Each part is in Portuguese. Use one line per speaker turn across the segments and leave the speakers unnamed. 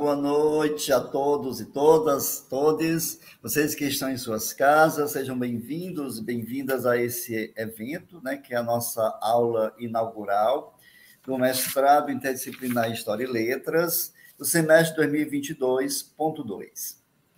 boa noite a todos e todas, todes. Vocês que estão em suas casas, sejam bem-vindos, bem-vindas a esse evento, né, que é a nossa aula inaugural do mestrado interdisciplinar em História e Letras, do semestre 2022.2.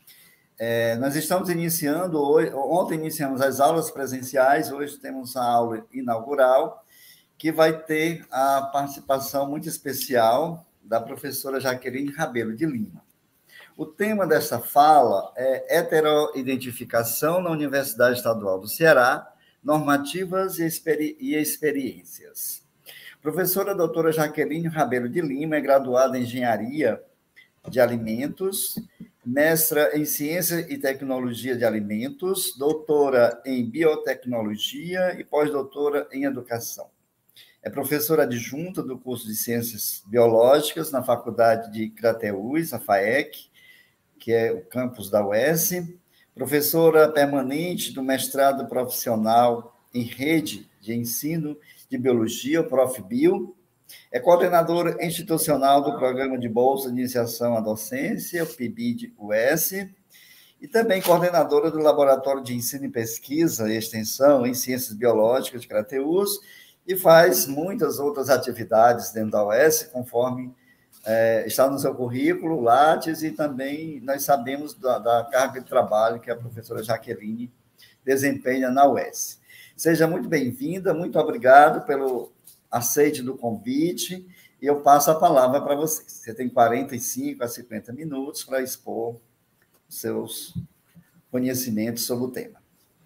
Nós estamos iniciando, ontem iniciamos as aulas presenciais, hoje temos a aula inaugural, que vai ter a participação muito especial da professora Jaqueline Rabelo de Lima. O tema dessa fala é heteroidentificação na Universidade Estadual do Ceará, normativas e experiências. A professora doutora Jaqueline Rabelo de Lima é graduada em Engenharia de Alimentos, mestra em Ciência e Tecnologia de Alimentos, doutora em Biotecnologia e pós-doutora em Educação. É professora adjunta do curso de Ciências Biológicas na Faculdade de Crateús, a FAEC, que é o campus da UES, professora permanente do mestrado profissional em Rede de Ensino de Biologia, o ProfBio, é coordenadora institucional do Programa de Bolsa de Iniciação à Docência, o PIBID-UES, e também coordenadora do Laboratório de Ensino e Pesquisa e Extensão em Ciências Biológicas de Crateús, e faz muitas outras atividades dentro da UES, conforme está no seu currículo, Lattes, e também nós sabemos da carga de trabalho que a professora Jaqueline desempenha na UES. Seja muito bem-vinda, muito obrigado pelo aceite do convite, e eu passo a palavra para vocês. Você tem 45 a 50 minutos para expor seus conhecimentos sobre o tema.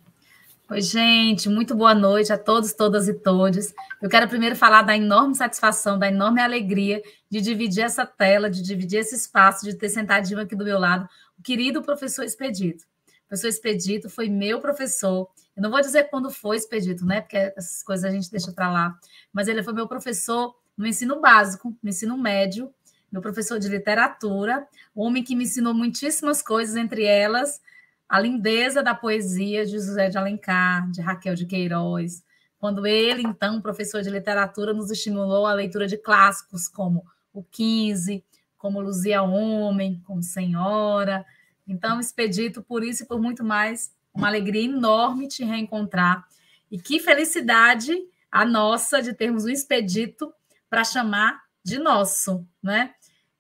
Oi, gente, muito boa noite a todos, todas e todes. Eu quero primeiro falar da enorme satisfação, da enorme alegria de dividir essa tela, de dividir esse espaço, de ter sentadinho aqui do meu lado o querido professor Expedito. O professor Expedito foi meu professor. Eu não vou dizer quando foi, Expedito, né? Porque essas coisas a gente deixa para lá. Mas ele foi meu professor no ensino básico, no ensino médio, meu professor de literatura, um homem que me ensinou muitíssimas coisas, entre elas a lindeza da poesia de José de Alencar, de Raquel de Queiroz, quando ele, então, professor de literatura, nos estimulou a leitura de clássicos como o 15, como Luzia Homem, como Senhora. Então, Expedito, por isso e por muito mais, uma alegria enorme te reencontrar. E que felicidade a nossa de termos um Expedito para chamar de nosso, né?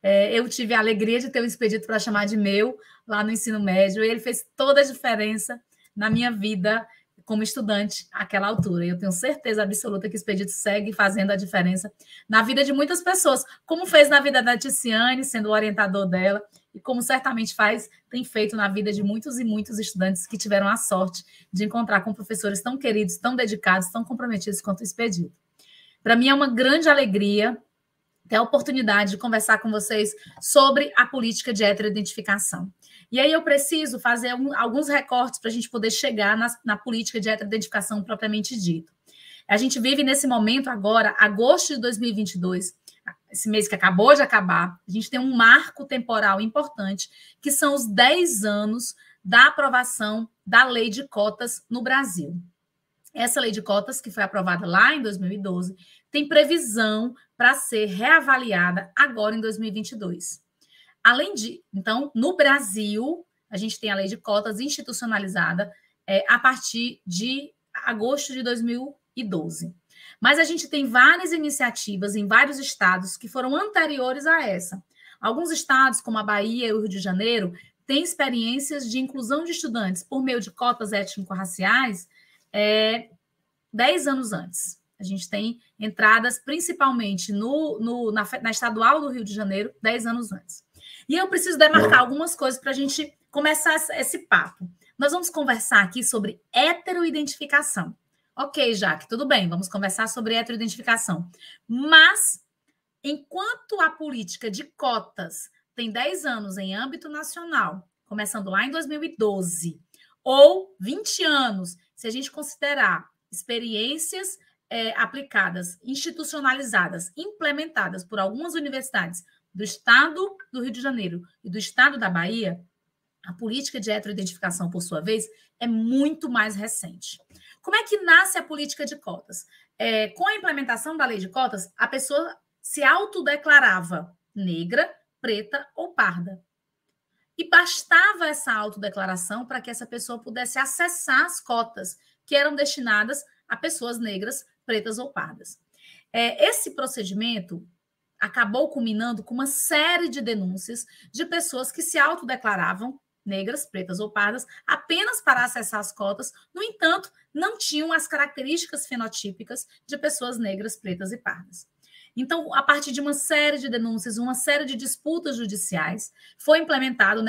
Eu tive a alegria de ter um Expedito para chamar de meu, lá no ensino médio, e ele fez toda a diferença na minha vida como estudante àquela altura. E eu tenho certeza absoluta que o Expedito segue fazendo a diferença na vida de muitas pessoas, como fez na vida da Ticiane, sendo o orientador dela, e como certamente tem feito na vida de muitos e muitos estudantes que tiveram a sorte de encontrar com professores tão queridos, tão dedicados, tão comprometidos quanto o Expedito. Para mim é uma grande alegria ter a oportunidade de conversar com vocês sobre a política de heteroidentificação. E aí eu preciso fazer alguns recortes para a gente poder chegar na política de heteroidentificação propriamente dito. A gente vive nesse momento agora, agosto de 2022, esse mês que acabou de acabar, a gente tem um marco temporal importante, que são os 10 anos da aprovação da lei de cotas no Brasil. Essa lei de cotas, que foi aprovada lá em 2012, tem previsão para ser reavaliada agora em 2022. Além de, então, no Brasil, a gente tem a lei de cotas institucionalizada a partir de agosto de 2012. Mas a gente tem várias iniciativas em vários estados que foram anteriores a essa. Alguns estados, como a Bahia e o Rio de Janeiro, têm experiências de inclusão de estudantes por meio de cotas étnico-raciais 10 anos antes. A gente tem entradas principalmente na Estadual do Rio de Janeiro, 10 anos antes. E eu preciso demarcar algumas coisas para a gente começar esse papo. Nós vamos conversar aqui sobre heteroidentificação. Ok, Jaque, tudo bem, vamos conversar sobre heteroidentificação. Mas, enquanto a política de cotas tem 10 anos em âmbito nacional, começando lá em 2012, ou 20 anos, se a gente considerar experiências aplicadas, institucionalizadas, implementadas por algumas universidades do estado do Rio de Janeiro e do estado da Bahia, a política de heteroidentificação, por sua vez, é muito mais recente. Como é que nasce a política de cotas? Com a implementação da lei de cotas, a pessoa se autodeclarava negra, preta ou parda. E bastava essa autodeclaração para que essa pessoa pudesse acessar as cotas que eram destinadas a pessoas negras, pretas ou pardas. Esse procedimento acabou culminando com uma série de denúncias de pessoas que se autodeclaravam negras, pretas ou pardas, apenas para acessar as cotas, no entanto, não tinham as características fenotípicas de pessoas negras, pretas e pardas. Então, a partir de uma série de denúncias, uma série de disputas judiciais, foi implementado,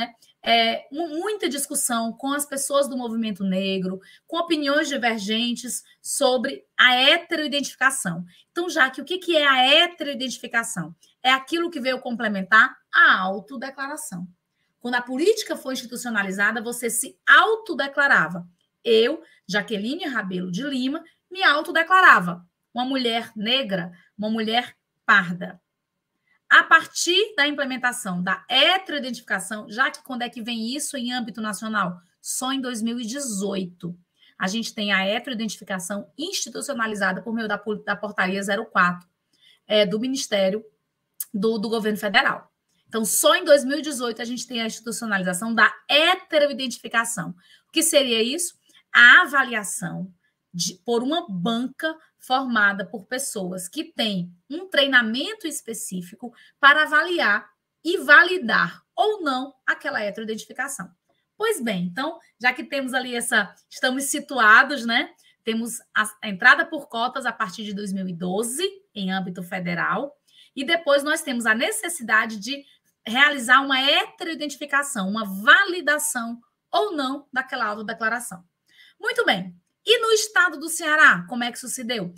muita discussão com as pessoas do movimento negro, com opiniões divergentes sobre a heteroidentificação. Então, o que é a heteroidentificação? É aquilo que veio complementar a autodeclaração. Quando a política foi institucionalizada, você se autodeclarava. Eu, Jaqueline Rabelo de Lima, me autodeclarava uma mulher negra, uma mulher parda. A partir da implementação da heteroidentificação, já que quando é que vem isso em âmbito nacional? Só em 2018. A gente tem a heteroidentificação institucionalizada por meio da portaria 04 do Ministério do Governo Federal. Então, só em 2018 a gente tem a institucionalização da heteroidentificação. O que seria isso? A avaliação por uma banca formada por pessoas que têm um treinamento específico para avaliar e validar ou não aquela heteroidentificação. Pois bem, então, já que temos ali estamos situados, temos a entrada por cotas a partir de 2012, em âmbito federal, e depois nós temos a necessidade de realizar uma heteroidentificação, uma validação ou não daquela autodeclaração. Muito bem. E no estado do Ceará, como é que isso se deu?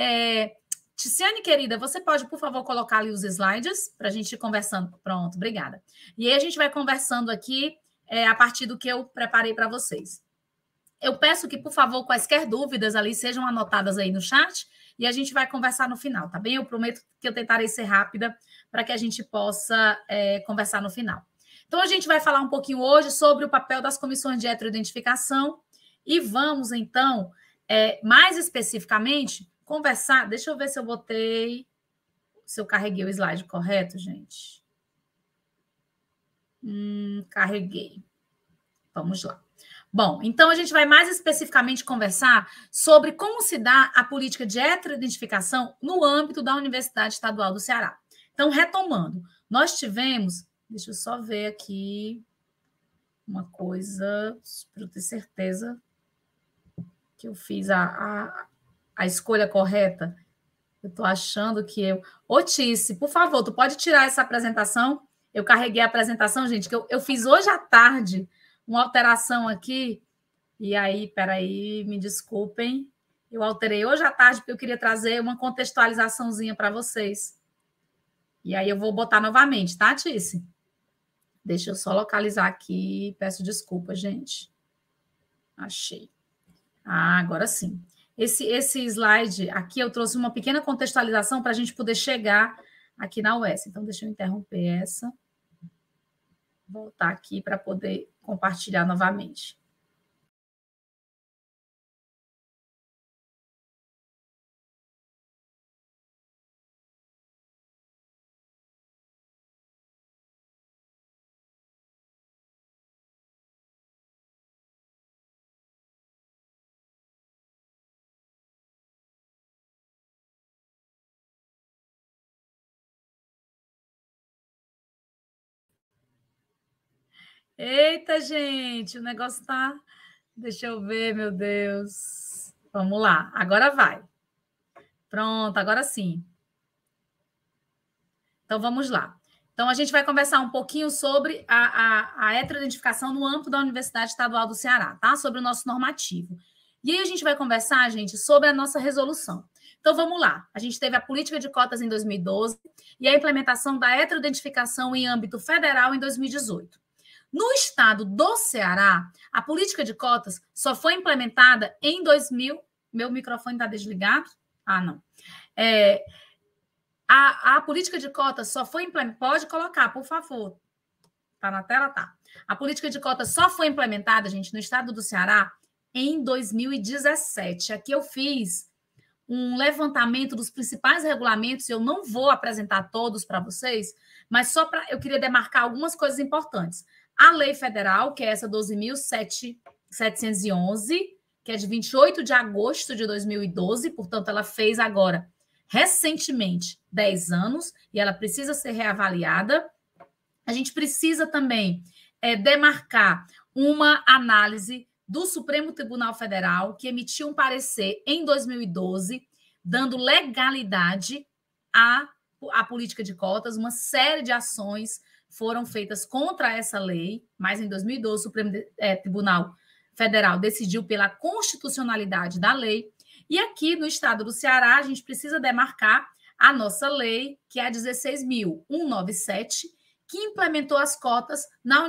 Ticiane, querida, você pode, por favor, colocar ali os slides para a gente ir conversando? Pronto, obrigada. E aí a gente vai conversando aqui a partir do que eu preparei para vocês. Eu peço que, por favor, quaisquer dúvidas ali sejam anotadas aí no chat e a gente vai conversar no final, tá bem? Eu prometo que eu tentarei ser rápida para que a gente possa conversar no final. Então, a gente vai falar um pouquinho hoje sobre o papel das comissões de heteroidentificação e vamos, então, mais especificamente, conversar. Deixa eu ver se eu carreguei o slide correto, gente. Carreguei. Vamos lá. Bom, então a gente vai mais especificamente conversar sobre como se dá a política de heteroidentificação no âmbito da Universidade Estadual do Ceará. Então, retomando, nós tivemos, deixa eu só ver aqui uma coisa, para eu ter certeza que eu fiz a escolha correta. Eu estou achando que Ô, Tice, por favor, tu pode tirar essa apresentação? Eu carreguei a apresentação, gente, que eu fiz hoje à tarde uma alteração aqui, e aí, peraí, me desculpem, eu alterei hoje à tarde porque eu queria trazer uma contextualizaçãozinha para vocês. E aí eu vou botar novamente, tá, Tice? Deixa eu só localizar aqui, peço desculpa, gente. Achei. Agora sim. Esse slide aqui eu trouxe uma pequena contextualização para a gente poder chegar aqui na UES. Então, deixa eu interromper essa. Voltar aqui para poder compartilhar novamente. Eita, gente, o negócio está... Deixa eu ver, meu Deus. Vamos lá, agora vai. Pronto, agora sim. Então, vamos lá. Então, a gente vai conversar um pouquinho sobre a heteroidentificação no âmbito da Universidade Estadual do Ceará, tá? Sobre o nosso normativo. E aí a gente vai conversar, gente, sobre a nossa resolução. Então, vamos lá. A gente teve a política de cotas em 2012 e a implementação da heteroidentificação em âmbito federal em 2018. No estado do Ceará, a política de cotas só foi implementada em 2000... Meu microfone está desligado? Ah, não. A política de cotas só foi implementada... Pode colocar, por favor. Está na tela? Tá. A política de cotas só foi implementada, gente, no estado do Ceará em 2017. Aqui eu fiz um levantamento dos principais regulamentos, eu não vou apresentar todos para vocês, mas só para eu queria demarcar algumas coisas importantes. A lei federal, que é essa 12.711, que é de 28 de agosto de 2012, portanto, ela fez agora, recentemente, 10 anos, e ela precisa ser reavaliada. A gente precisa também demarcar uma análise do Supremo Tribunal Federal, que emitiu um parecer em 2012, dando legalidade à política de cotas. Uma série de ações foram feitas contra essa lei, mas em 2012 o Supremo Tribunal Federal decidiu pela constitucionalidade da lei. E aqui no estado do Ceará, a gente precisa demarcar a nossa lei, que é a 16.197, que implementou as cotas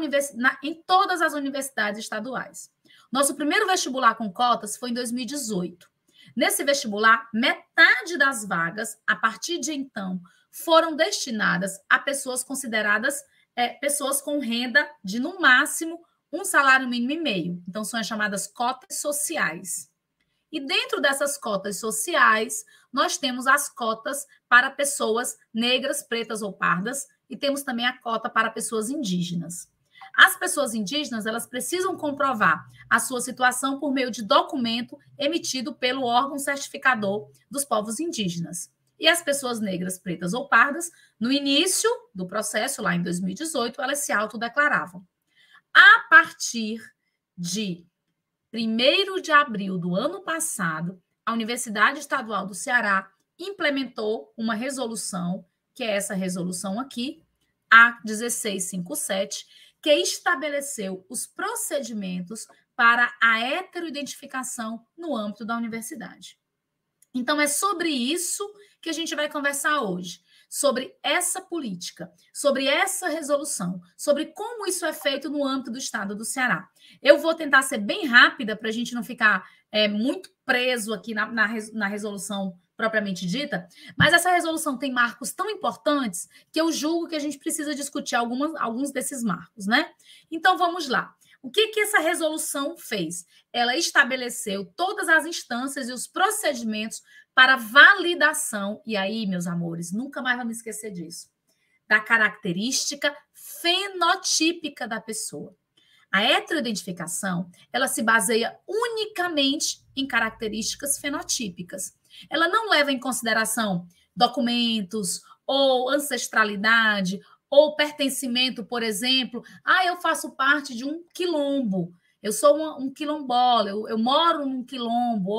em todas as universidades estaduais. Nosso primeiro vestibular com cotas foi em 2018. Nesse vestibular, metade das vagas, a partir de então, foram destinadas a pessoas consideradas pessoas com renda de, no máximo, um salário mínimo e meio. Então, são as chamadas cotas sociais. E dentro dessas cotas sociais, nós temos as cotas para pessoas negras, pretas ou pardas, e temos também a cota para pessoas indígenas. As pessoas indígenas, elas precisam comprovar a sua situação por meio de documento emitido pelo órgão certificador dos povos indígenas. E as pessoas negras, pretas ou pardas, no início do processo, lá em 2018, elas se autodeclaravam. A partir de 1º de abril do ano passado, a Universidade Estadual do Ceará implementou uma resolução, que é essa resolução aqui, a 1657, que estabeleceu os procedimentos para a heteroidentificação no âmbito da universidade. Então, é sobre isso que a gente vai conversar hoje, sobre essa política, sobre essa resolução, sobre como isso é feito no âmbito do estado do Ceará. Eu vou tentar ser bem rápida para a gente não ficar muito preso aqui na resolução propriamente dita, mas essa resolução tem marcos tão importantes que eu julgo que a gente precisa discutir alguns desses marcos, né? Então, vamos lá. O que essa resolução fez? Ela estabeleceu todas as instâncias e os procedimentos para validação, e aí, meus amores, nunca mais vamos esquecer disso, da característica fenotípica da pessoa. A heteroidentificação, ela se baseia unicamente em características fenotípicas. Ela não leva em consideração documentos ou ancestralidade ou pertencimento, por exemplo. Eu faço parte de um quilombo, eu sou um quilombola, eu moro num quilombo.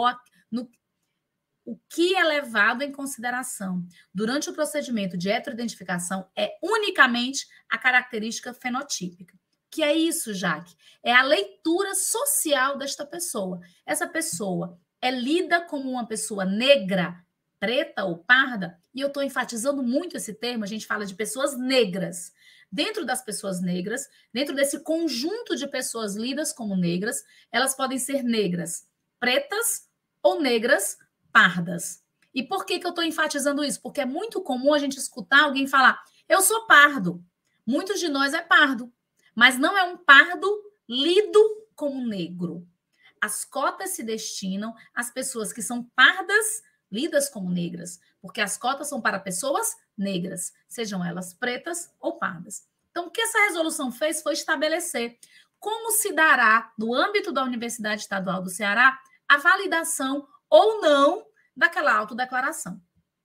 O que é levado em consideração durante o procedimento de heteroidentificação é unicamente a característica fenotípica. Que é isso, Jaque? É a leitura social desta pessoa. Essa pessoa é lida como uma pessoa negra, preta ou parda, e eu estou enfatizando muito esse termo, a gente fala de pessoas negras. Dentro das pessoas negras, dentro desse conjunto de pessoas lidas como negras, elas podem ser negras, pretas ou negras pardas. E por que eu estou enfatizando isso? Porque é muito comum a gente escutar alguém falar, eu sou pardo. Muitos de nós é pardo, mas não é um pardo lido como negro. As cotas se destinam às pessoas que são pardas, lidas como negras, porque as cotas são para pessoas negras, sejam elas pretas ou pardas. Então, o que essa resolução fez foi estabelecer como se dará, no âmbito da Universidade Estadual do Ceará, a validação ou não daquela autodeclaração.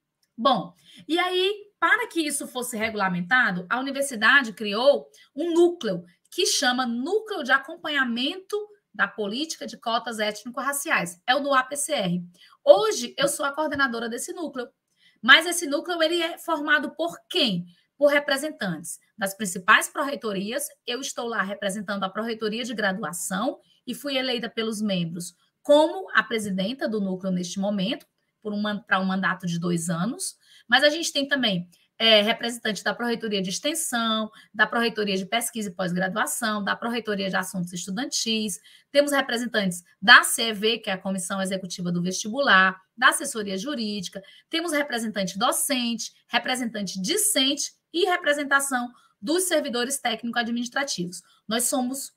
Bom, e aí, para que isso fosse regulamentado, a universidade criou um núcleo que chama Núcleo de Acompanhamento da Política de Cotas Étnico-Raciais. É o do APCR. Hoje, eu sou a coordenadora desse núcleo, mas esse núcleo ele é formado por quem? Por representantes das principais pró-reitorias. Eu estou lá representando a pró-reitoria de graduação e fui eleita pelos membros como a presidenta do núcleo neste momento, para um mandato de 2 anos, mas a gente tem também representante da Pró-Reitoria de Extensão, da Pró-Reitoria de Pesquisa e Pós-Graduação, da Pró-Reitoria de Assuntos Estudantis, temos representantes da CEV, que é a Comissão Executiva do Vestibular, da Assessoria Jurídica, temos representante docente, representante discente e representação dos servidores técnico-administrativos. Nós somos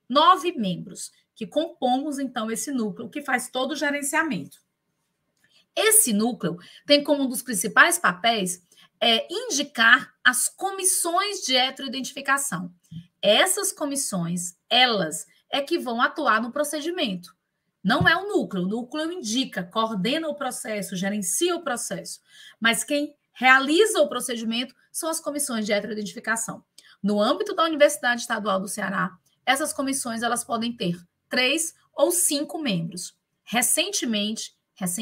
9 membros que compomos, então, esse núcleo que faz todo o gerenciamento. Esse núcleo tem como um dos principais papéis indicar as comissões de heteroidentificação. Essas comissões, elas é que vão atuar no procedimento. Não é o núcleo indica, coordena o processo, gerencia o processo, mas quem realiza o procedimento são as comissões de heteroidentificação. No âmbito da Universidade Estadual do Ceará, essas comissões elas podem ter 3 ou 5 membros. Recentemente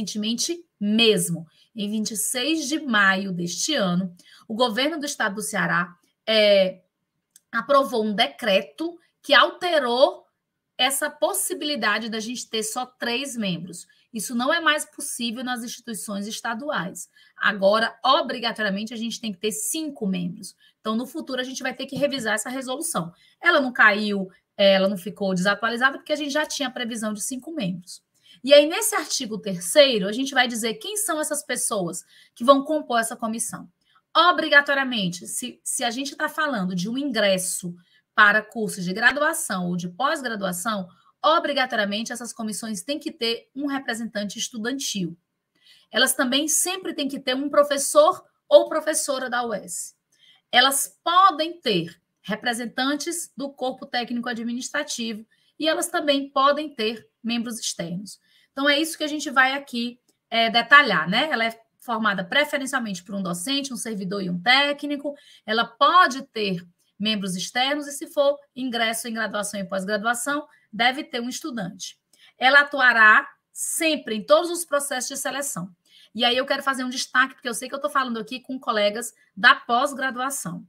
mesmo, em 26 de maio deste ano, o governo do estado do Ceará aprovou um decreto que alterou essa possibilidade da gente ter só 3 membros. Isso não é mais possível nas instituições estaduais. Agora, obrigatoriamente, a gente tem que ter 5 membros. Então, no futuro, a gente vai ter que revisar essa resolução. Ela não caiu, ela não ficou desatualizada, porque a gente já tinha a previsão de 5 membros. E aí, nesse artigo 3º, a gente vai dizer quem são essas pessoas que vão compor essa comissão. Obrigatoriamente, se a gente está falando de um ingresso para cursos de graduação ou de pós-graduação, obrigatoriamente essas comissões têm que ter um representante estudantil. Elas também sempre têm que ter um professor ou professora da UES. Elas podem ter representantes do corpo técnico administrativo e elas também podem ter membros externos. Então, é isso que a gente vai aqui detalhar, né? Ela é formada preferencialmente por um docente, um servidor e um técnico. Ela pode ter membros externos e, se for ingresso em graduação e pós-graduação, deve ter um estudante. Ela atuará sempre em todos os processos de seleção. E aí eu quero fazer um destaque, porque eu sei que eu estou falando aqui com colegas da pós-graduação.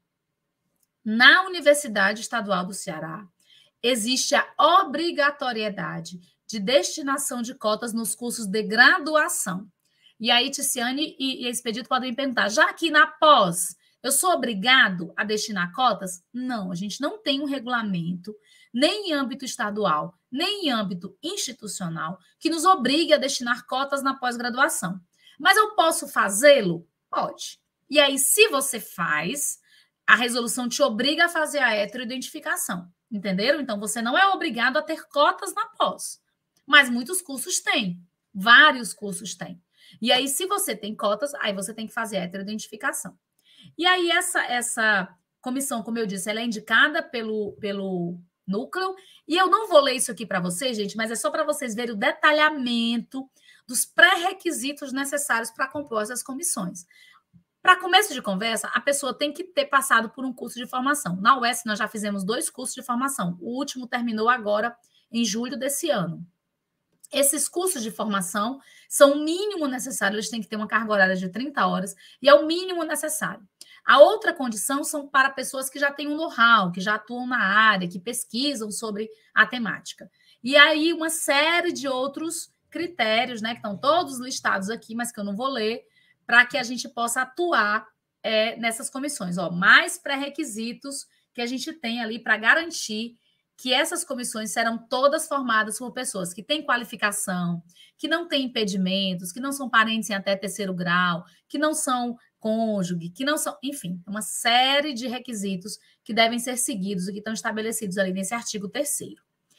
Na Universidade Estadual do Ceará, existe a obrigatoriedade de destinação de cotas nos cursos de graduação. E aí, Ticiane e Expedito podem me perguntar, já que na pós eu sou obrigado a destinar cotas? Não, a gente não tem um regulamento, nem em âmbito estadual, nem em âmbito institucional, que nos obrigue a destinar cotas na pós-graduação. Mas eu posso fazê-lo? Pode. E aí, se você faz, a resolução te obriga a fazer a heteroidentificação. Entenderam? Então, você não é obrigado a ter cotas na pós. Mas muitos cursos têm. Vários cursos têm. E aí, se você tem cotas, aí você tem que fazer a heteroidentificação. E aí, essa comissão, como eu disse, ela é indicada pelo núcleo. E eu não vou ler isso aqui para vocês, gente, mas é só para vocês verem o detalhamento dos pré-requisitos necessários para compor essas comissões. Para começo de conversa, a pessoa tem que ter passado por um curso de formação. Na UES, nós já fizemos 2 cursos de formação. O último terminou agora, em julho desse ano. Esses cursos de formação são o mínimo necessário, eles têm que ter uma carga horária de 30 horas, e é o mínimo necessário. A outra condição são para pessoas que já têm um know-how, que já atuam na área, que pesquisam sobre a temática. E aí, uma série de outros critérios, né, que estão todos listados aqui, mas que eu não vou ler, para que a gente possa atuar nessas comissões. Mais pré-requisitos que a gente tem ali para garantir que essas comissões serão todas formadas por pessoas que têm qualificação, que não têm impedimentos, que não são parentes em até 3º grau, que não são cônjuge, que não são... Enfim, uma série de requisitos que devem ser seguidos e que estão estabelecidos ali nesse artigo 3º.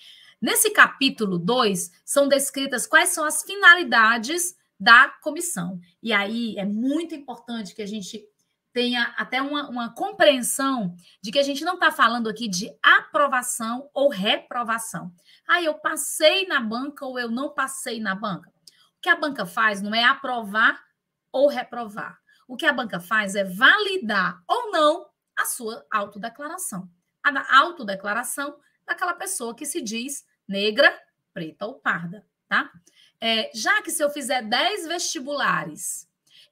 Nesse capítulo 2, são descritas quais são as finalidades da comissão. E aí é muito importante que a gente tenha até uma compreensão de que a gente não está falando aqui de aprovação ou reprovação. Eu passei na banca ou eu não passei na banca. O que a banca faz não é aprovar ou reprovar. O que a banca faz é validar ou não a sua autodeclaração. A autodeclaração daquela pessoa que se diz negra, preta ou parda, tá? Já que se eu fizer 10 vestibulares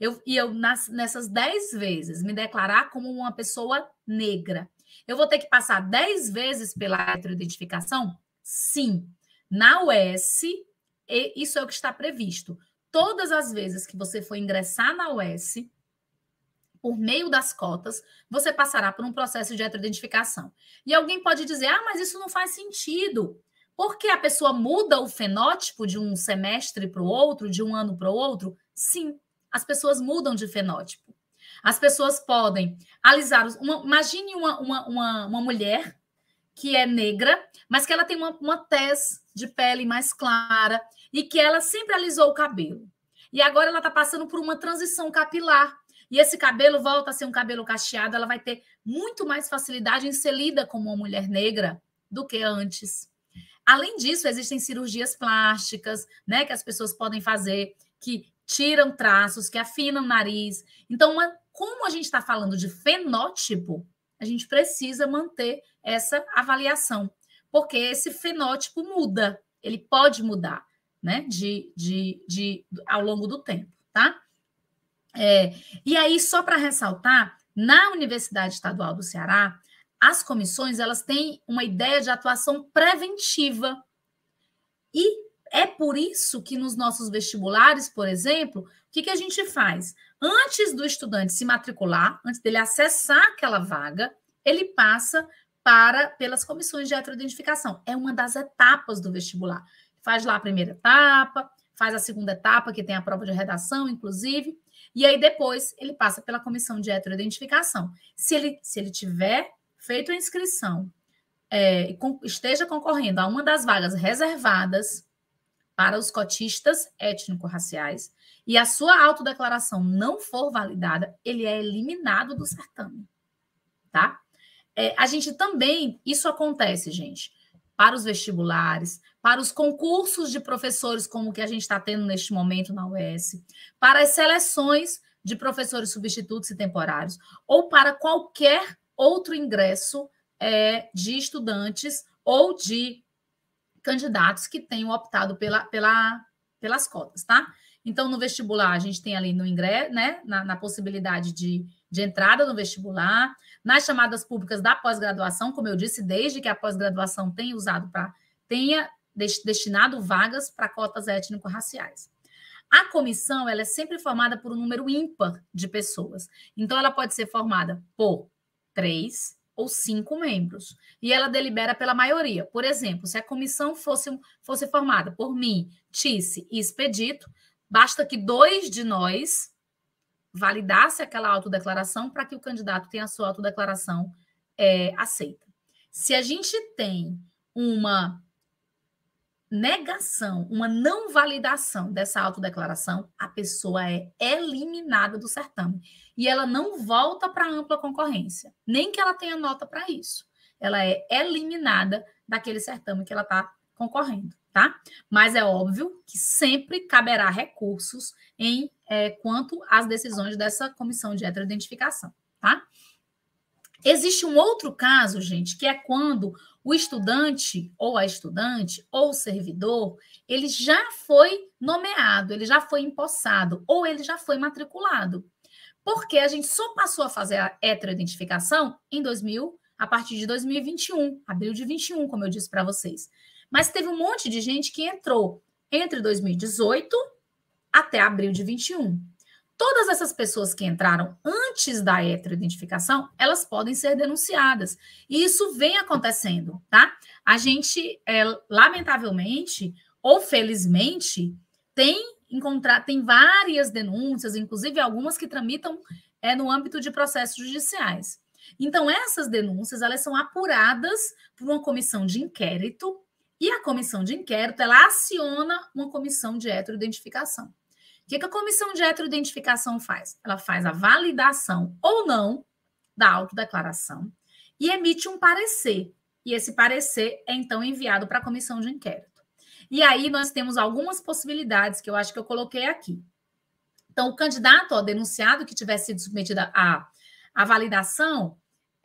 nessas 10 vezes me declarar como uma pessoa negra, eu vou ter que passar 10 vezes pela heteroidentificação? Sim. Na UES, isso é o que está previsto. Todas as vezes que você for ingressar na UES, por meio das cotas, você passará por um processo de heteroidentificação. E alguém pode dizer, mas isso não faz sentido. Porque a pessoa muda o fenótipo de um semestre para o outro, de um ano para o outro? Sim, as pessoas mudam de fenótipo. As pessoas podem alisar... Imagine uma mulher que é negra, mas que ela tem uma tez de pele mais clara e que ela sempre alisou o cabelo. e agora ela está passando por uma transição capilar. E esse cabelo volta a ser um cabelo cacheado, ela vai ter muito mais facilidade em ser lida como uma mulher negra do que antes. Além disso, existem cirurgias plásticas, né, que as pessoas podem fazer, que tiram traços, que afinam o nariz. Então, como a gente está falando de fenótipo, a gente precisa manter essa avaliação, porque esse fenótipo muda, ele pode mudar, né, ao longo do tempo, tá? E aí, só para ressaltar, na Universidade Estadual do Ceará, as comissões elas têm uma ideia de atuação preventiva. E é por isso que nos nossos vestibulares, por exemplo, o que a gente faz? Antes do estudante se matricular, antes dele acessar aquela vaga, ele passa pelas comissões de heteroidentificação. É uma das etapas do vestibular. Faz lá a primeira etapa, faz a segunda etapa, que tem a prova de redação, inclusive, e aí depois ele passa pela comissão de heteroidentificação. Se ele tiver feito a inscrição, esteja concorrendo a uma das vagas reservadas para os cotistas étnico-raciais e a sua autodeclaração não for validada, ele é eliminado do certame, tá? A gente também, isso acontece, gente, para os vestibulares, para os concursos de professores, como o que a gente está tendo neste momento na UES, para as seleções de professores substitutos e temporários, ou para qualquer outro ingresso de estudantes ou de candidatos que tenham optado pelas cotas, tá? Então, no vestibular, a gente tem ali no ingresso, né, na possibilidade de entrada no vestibular, nas chamadas públicas da pós-graduação, como eu disse, desde que a pós-graduação tenha destinado vagas para cotas étnico-raciais. A comissão ela é sempre formada por um número ímpar de pessoas. Então, ela pode ser formada por 3 ou 5 membros. E ela delibera pela maioria. Por exemplo, se a comissão fosse formada por mim, Tice e Expedito, basta que 2 de nós validasse aquela autodeclaração para que o candidato tenha a sua autodeclaração aceita. Se a gente tem uma negação, uma não validação dessa autodeclaração, a pessoa é eliminada do certame. E ela não volta para ampla concorrência, nem que ela tenha nota para isso. Ela é eliminada daquele certame que ela está concorrendo, tá? Mas é óbvio que sempre caberá recursos quanto às decisões dessa comissão de heteroidentificação, tá? Existe um outro caso, gente, que é quando o estudante ou a estudante ou o servidor, ele já foi nomeado, ele já foi empossado ou ele já foi matriculado. Porque a gente só passou a fazer a heteroidentificação a partir de 2021, abril de 21, como eu disse para vocês. Mas teve um monte de gente que entrou entre 2018 até abril de 21. Todas essas pessoas que entraram antes da heteroidentificação, elas podem ser denunciadas. E isso vem acontecendo, tá? A gente, lamentavelmente, ou felizmente, tem várias denúncias, inclusive algumas que tramitam no âmbito de processos judiciais. Então, essas denúncias, elas são apuradas por uma comissão de inquérito, e a comissão de inquérito, ela aciona uma comissão de heteroidentificação. O que a comissão de heteroidentificação faz? Ela faz a validação ou não da autodeclaração e emite um parecer. E esse parecer é, então, enviado para a comissão de inquérito. E aí nós temos algumas possibilidades que eu acho que eu coloquei aqui. Então, o candidato, denunciado que tiver sido submetido à validação,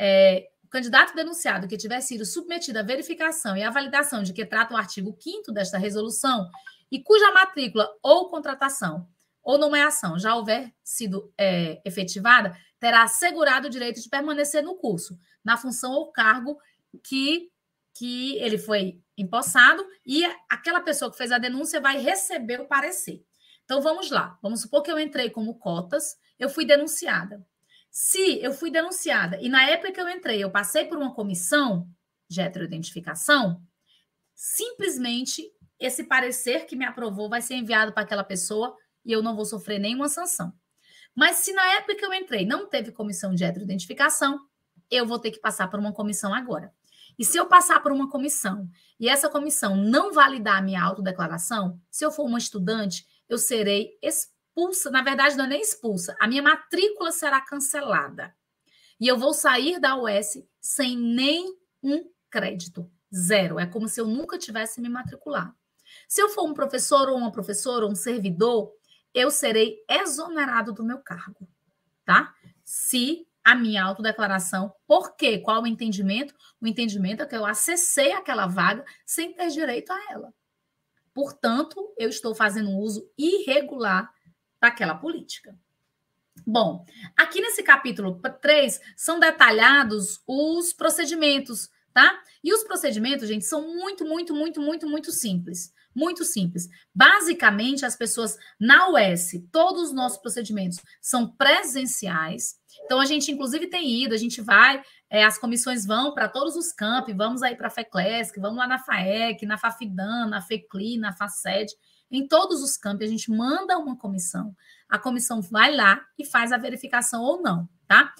o candidato denunciado que tiver sido submetido à verificação e à validação de que trata o artigo 5º desta resolução e cuja matrícula ou contratação ou nomeação já houver sido efetivada, terá assegurado o direito de permanecer no curso, na função ou cargo que ele foi empossado, e aquela pessoa que fez a denúncia vai receber o parecer. Então, vamos lá. Vamos supor que eu entrei como cotas, eu fui denunciada. Se eu fui denunciada e na época que eu entrei, eu passei por uma comissão de heteroidentificação, simplesmente esse parecer que me aprovou vai ser enviado para aquela pessoa e eu não vou sofrer nenhuma sanção. Mas se na época que eu entrei não teve comissão de heteroidentificação, eu vou ter que passar por uma comissão agora. E se eu passar por uma comissão e essa comissão não validar a minha autodeclaração, se eu for uma estudante, eu serei expulsa, na verdade não é nem expulsa, a minha matrícula será cancelada. E eu vou sair da UES sem nem um crédito, zero. É como se eu nunca tivesse me matriculado. Se eu for um professor ou uma professora ou um servidor, eu serei exonerado do meu cargo, tá? Se a minha autodeclaração, por quê? Qual o entendimento? O entendimento é que eu acessei aquela vaga sem ter direito a ela. Portanto, eu estou fazendo um uso irregular daquela política. Bom, aqui nesse capítulo 3 são detalhados os procedimentos, tá? E os procedimentos, gente, são muito simples. Muito simples. Basicamente, as pessoas na UES, todos os nossos procedimentos são presenciais. Então, a gente, inclusive, tem ido, a gente vai, as comissões vão para todos os campi, vamos aí para a FECLESC, vamos lá na FAEC, na FAFIDAN, na FECLI, na FACED, em todos os campi, a gente manda uma comissão, a comissão vai lá e faz a verificação ou não, tá?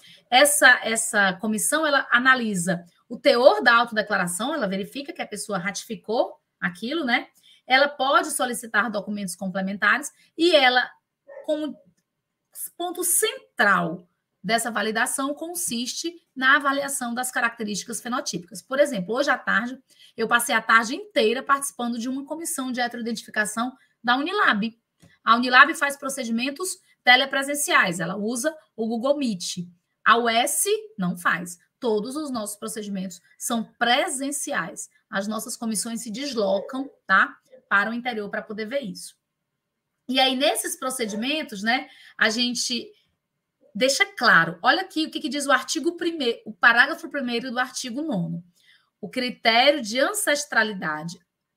Essa comissão, ela analisa o teor da autodeclaração, ela verifica que a pessoa ratificou aquilo, né? Ela pode solicitar documentos complementares e ela, como ponto central dessa validação, consiste na avaliação das características fenotípicas. Por exemplo, hoje à tarde, eu passei a tarde inteira participando de uma comissão de heteroidentificação da Unilab. A Unilab faz procedimentos telepresenciais, ela usa o Google Meet. A UES não faz. Todos os nossos procedimentos são presenciais. As nossas comissões se deslocam, tá? Para o interior para poder ver isso. E aí, nesses procedimentos, né, a gente deixa claro, olha aqui o que diz o artigo 1º, o parágrafo 1º do artigo 9º. O critério de ancestralidade,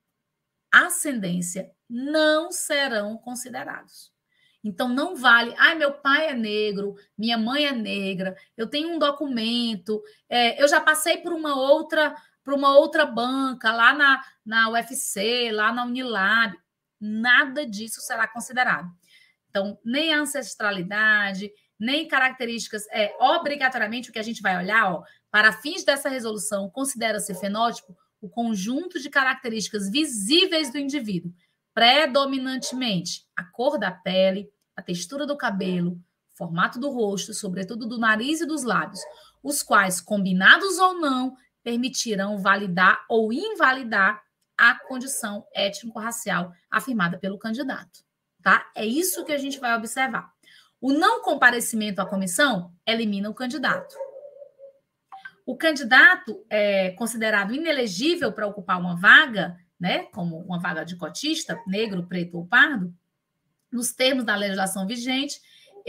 ascendência, não serão considerados. Então, não vale, meu pai é negro, minha mãe é negra, eu tenho um documento, eu já passei por uma outra banca, lá na UFC, lá na Unilab, nada disso será considerado. Então, nem a ancestralidade, nem características, obrigatoriamente o que a gente vai olhar, para fins dessa resolução, considera-se fenótipo o conjunto de características visíveis do indivíduo, predominantemente a cor da pele, a textura do cabelo, formato do rosto, sobretudo do nariz e dos lábios, os quais, combinados ou não, permitirão validar ou invalidar a condição étnico-racial afirmada pelo candidato, tá? É isso que a gente vai observar. O não comparecimento à comissão elimina o candidato. O candidato é considerado inelegível para ocupar uma vaga, né, como uma vaga de cotista, negro, preto ou pardo, nos termos da legislação vigente,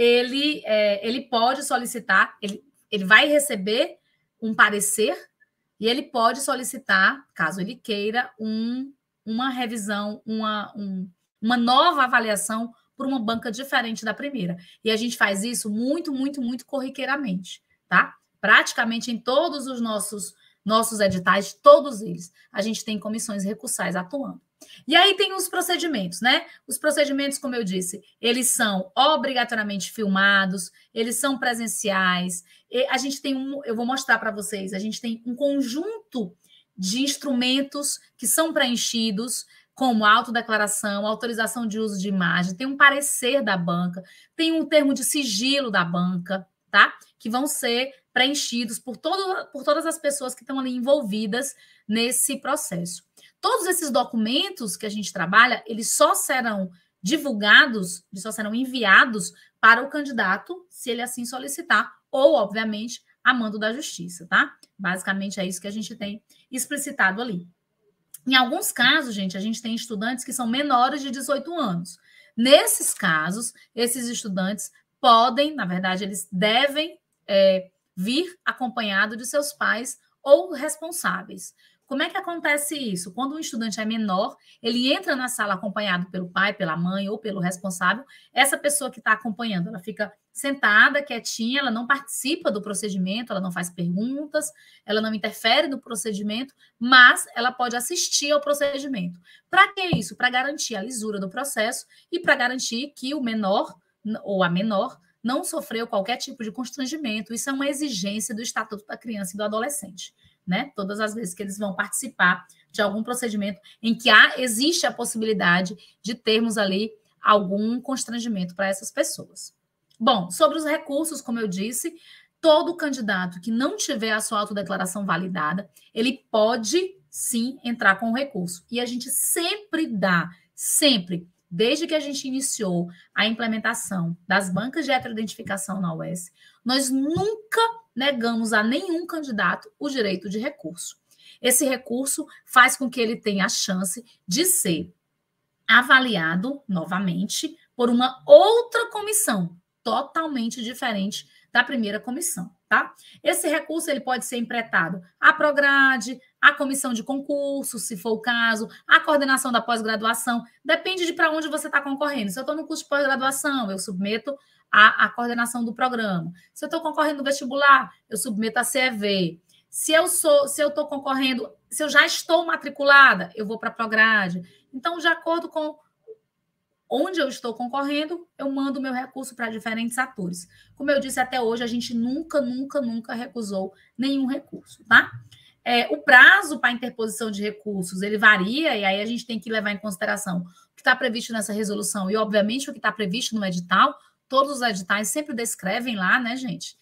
ele pode solicitar, ele vai receber um parecer e ele pode solicitar, caso ele queira, uma revisão, uma nova avaliação por uma banca diferente da primeira. E a gente faz isso muito corriqueiramente, tá? Praticamente em todos os nossos editais, todos eles, a gente tem comissões recursais atuando. E aí tem os procedimentos, né? Os procedimentos, como eu disse, eles são obrigatoriamente filmados, eles são presenciais. A gente tem eu vou mostrar para vocês, a gente tem um conjunto de instrumentos que são preenchidos, como autodeclaração, autorização de uso de imagem, tem um parecer da banca, tem um termo de sigilo da banca, tá? Que vão ser preenchidos por todas as pessoas que estão ali envolvidas nesse processo. Todos esses documentos que a gente trabalha, eles só serão divulgados, eles só serão enviados para o candidato, se ele assim solicitar, ou, obviamente, a mando da justiça, tá? Basicamente é isso que a gente tem explicitado ali. Em alguns casos, gente, a gente tem estudantes que são menores de 18 anos. Nesses casos, esses estudantes podem, na verdade, eles devem vir acompanhado de seus pais ou responsáveis. Como é que acontece isso? Quando um estudante é menor, ele entra na sala acompanhado pelo pai, pela mãe ou pelo responsável. Essa pessoa que está acompanhando, ela fica sentada, quietinha, ela não participa do procedimento, ela não faz perguntas, ela não interfere no procedimento, mas ela pode assistir ao procedimento. Para que isso? Para garantir a lisura do processo e para garantir que o menor ou a menor não sofreu qualquer tipo de constrangimento. Isso é uma exigência do Estatuto da Criança e do Adolescente, né? Todas as vezes que eles vão participar de algum procedimento em que existe a possibilidade de termos ali algum constrangimento para essas pessoas. Bom, sobre os recursos, como eu disse, todo candidato que não tiver a sua autodeclaração validada, ele pode sim entrar com o recurso. E a gente sempre dá, sempre, desde que a gente iniciou a implementação das bancas de heteroidentificação na UES, nós nunca negamos a nenhum candidato o direito de recurso. Esse recurso faz com que ele tenha a chance de ser avaliado novamente por uma outra comissão, totalmente diferente da primeira comissão, tá? Esse recurso ele pode ser empretado à Prograde, à comissão de concurso, se for o caso, à coordenação da pós-graduação, depende de para onde você está concorrendo. Se eu estou no curso de pós-graduação, eu submeto à coordenação do programa. Se eu estou concorrendo no vestibular, eu submeto à CEV. Se eu estou concorrendo, se eu já estou matriculada, eu vou para a Prograde. Então, de acordo com onde eu estou concorrendo, eu mando o meu recurso para diferentes atores. Como eu disse até hoje, a gente nunca recusou nenhum recurso, tá? O prazo para interposição de recursos, ele varia, e aí a gente tem que levar em consideração o que está previsto nessa resolução e, obviamente, o que está previsto no edital. Todos os editais sempre descrevem lá, né, gente?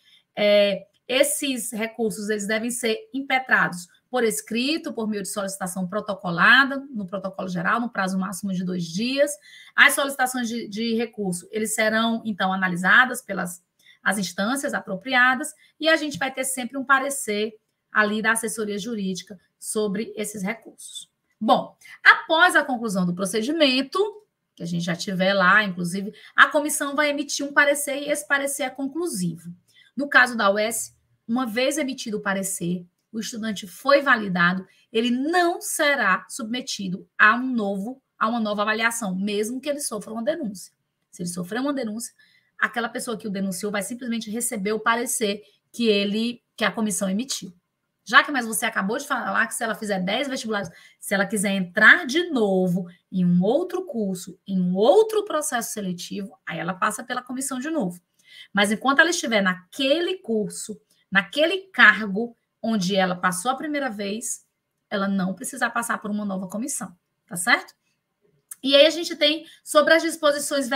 Esses recursos, eles devem ser impetrados por escrito, por meio de solicitação protocolada, no protocolo geral, no prazo máximo de 2 dias. As solicitações de recurso, eles serão, então, analisadas pelas as instâncias apropriadas, e a gente vai ter sempre um parecer ali da assessoria jurídica sobre esses recursos. Bom, após a conclusão do procedimento, que a gente já tiver lá, inclusive, a comissão vai emitir um parecer, e esse parecer é conclusivo. No caso da UES, uma vez emitido o parecer, o estudante foi validado, ele não será submetido a uma nova avaliação, mesmo que ele sofra uma denúncia. Se ele sofrer uma denúncia, aquela pessoa que o denunciou vai simplesmente receber o parecer que a comissão emitiu. Mas você acabou de falar que se ela fizer 10 vestibulares, se ela quiser entrar de novo em um outro curso, em um outro processo seletivo, aí ela passa pela comissão de novo. Mas enquanto ela estiver naquele curso, naquele cargo onde ela passou a primeira vez, ela não precisa passar por uma nova comissão, tá certo? E aí a gente tem sobre as disposições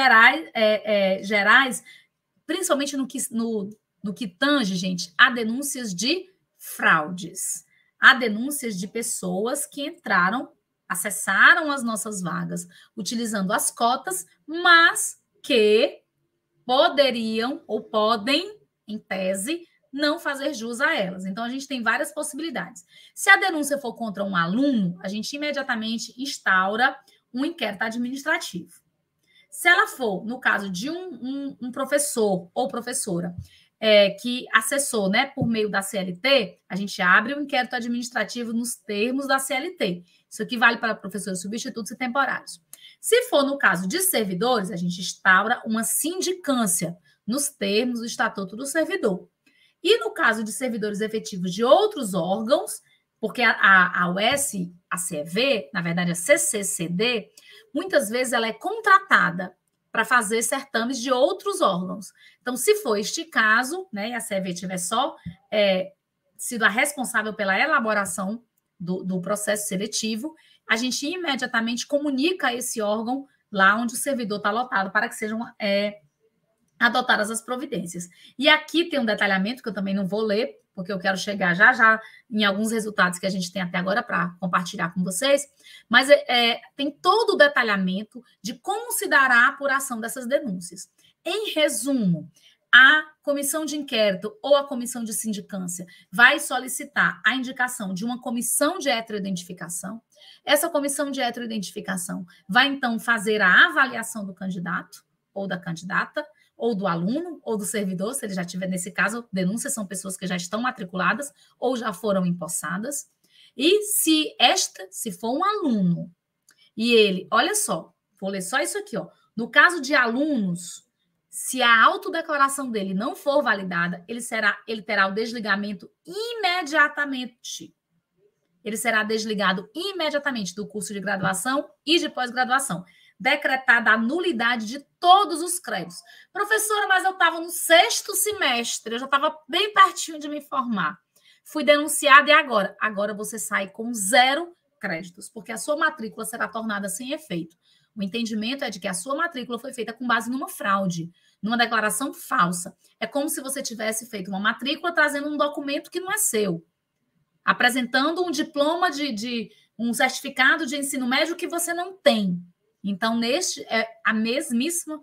gerais, principalmente no que tange, gente, a denúncias de fraudes. Há denúncias de pessoas que acessaram as nossas vagas utilizando as cotas, mas que poderiam ou podem, em tese, não fazer jus a elas. Então, a gente tem várias possibilidades. Se a denúncia for contra um aluno, a gente imediatamente instaura um inquérito administrativo. Se ela for, no caso de um professor ou professora que acessou, né, por meio da CLT, a gente abre o inquérito administrativo nos termos da CLT. Isso aqui vale para professores substitutos e temporários. Se for no caso de servidores, a gente instaura uma sindicância nos termos do Estatuto do Servidor. E no caso de servidores efetivos de outros órgãos, porque a UES, a CEV, na verdade a CCCD, muitas vezes ela é contratada para fazer certames de outros órgãos. Então, se for este caso, né, e a CEV tiver só sido a responsável pela elaboração do processo seletivo, a gente imediatamente comunica a esse órgão lá onde o servidor está lotado para que sejam adotadas as providências. E aqui tem um detalhamento que eu também não vou ler, porque eu quero chegar já em alguns resultados que a gente tem até agora para compartilhar com vocês, mas tem todo o detalhamento de como se dará a apuração dessas denúncias. Em resumo, a comissão de inquérito ou a comissão de sindicância vai solicitar a indicação de uma comissão de heteroidentificação. Essa comissão de heteroidentificação vai, então, fazer a avaliação do candidato ou da candidata, ou do aluno, ou do servidor, se ele já tiver, nesse caso, denúncias são pessoas que já estão matriculadas ou já foram empossadas. E se for um aluno, e ele, olha só, vou ler só isso aqui, ó. No caso de alunos, se a autodeclaração dele não for validada, ele terá o desligamento imediatamente. Ele será desligado imediatamente do curso de graduação e de pós-graduação. Decretada a nulidade de todos os créditos. Professora, mas eu estava no 6º semestre, eu já estava bem pertinho de me formar. Fui denunciada e agora? Agora você sai com 0 créditos, porque a sua matrícula será tornada sem efeito. O entendimento é de que a sua matrícula foi feita com base numa fraude, numa declaração falsa. É como se você tivesse feito uma matrícula trazendo um documento que não é seu, apresentando um diploma um certificado de ensino médio que você não tem. Então, neste é o mesmíssimo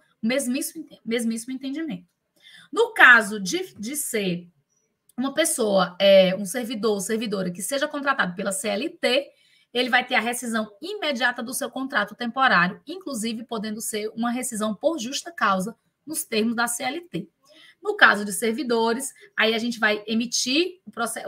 entendimento. No caso de ser uma pessoa, um servidor ou servidora que seja contratado pela CLT, ele vai ter a rescisão imediata do seu contrato temporário, inclusive podendo ser uma rescisão por justa causa nos termos da CLT. No caso de servidores, aí a gente vai emitir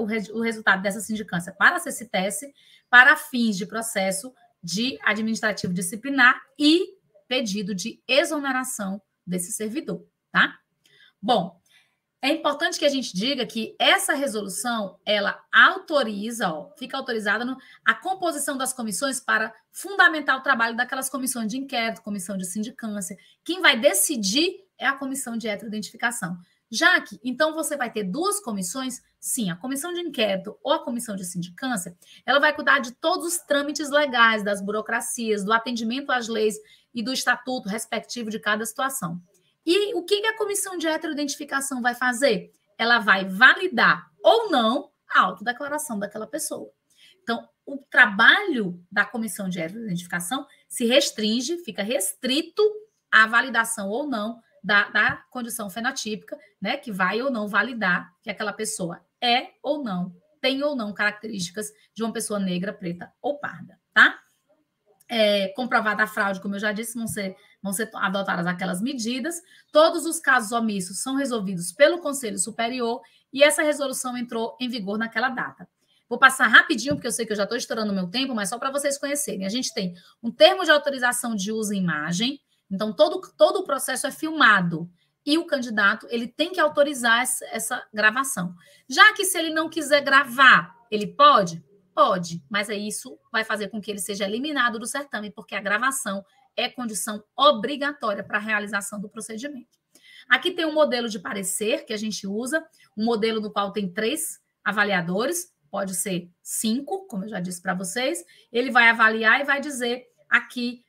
o resultado dessa sindicância para a CCTS para fins de processo de administrativo disciplinar e pedido de exoneração desse servidor, tá? Bom, é importante que a gente diga que essa resolução, ela autoriza, fica autorizada a composição das comissões para fundamentar o trabalho daquelas comissões de inquérito, comissão de sindicância. Quem vai decidir é a comissão de heteroidentificação. Já que, então, você vai ter duas comissões, sim, a comissão de inquérito ou a comissão de sindicância, ela vai cuidar de todos os trâmites legais, das burocracias, do atendimento às leis e do estatuto respectivo de cada situação. E o que a comissão de heteroidentificação vai fazer? Ela vai validar ou não a autodeclaração daquela pessoa. Então, o trabalho da comissão de heteroidentificação se restringe, fica restrito à validação ou não da condição fenotípica, né, que vai ou não validar que aquela pessoa é ou não, tem ou não características de uma pessoa negra, preta ou parda, tá? Comprovada a fraude, como eu já disse, vão ser adotadas aquelas medidas. Todos os casos omissos são resolvidos pelo Conselho Superior e essa resolução entrou em vigor naquela data. Vou passar rapidinho, porque eu sei que eu já estou estourando o meu tempo, mas só para vocês conhecerem. A gente tem um termo de autorização de uso em imagem, então todo o processo é filmado e o candidato ele tem que autorizar essa gravação. Já que se ele não quiser gravar, ele pode? Pode, mas isso vai fazer com que ele seja eliminado do certame, porque a gravação é condição obrigatória para a realização do procedimento. Aqui tem um modelo de parecer que a gente usa, um modelo do qual tem 3 avaliadores, pode ser 5, como eu já disse para vocês. Ele vai avaliar e vai dizer aqui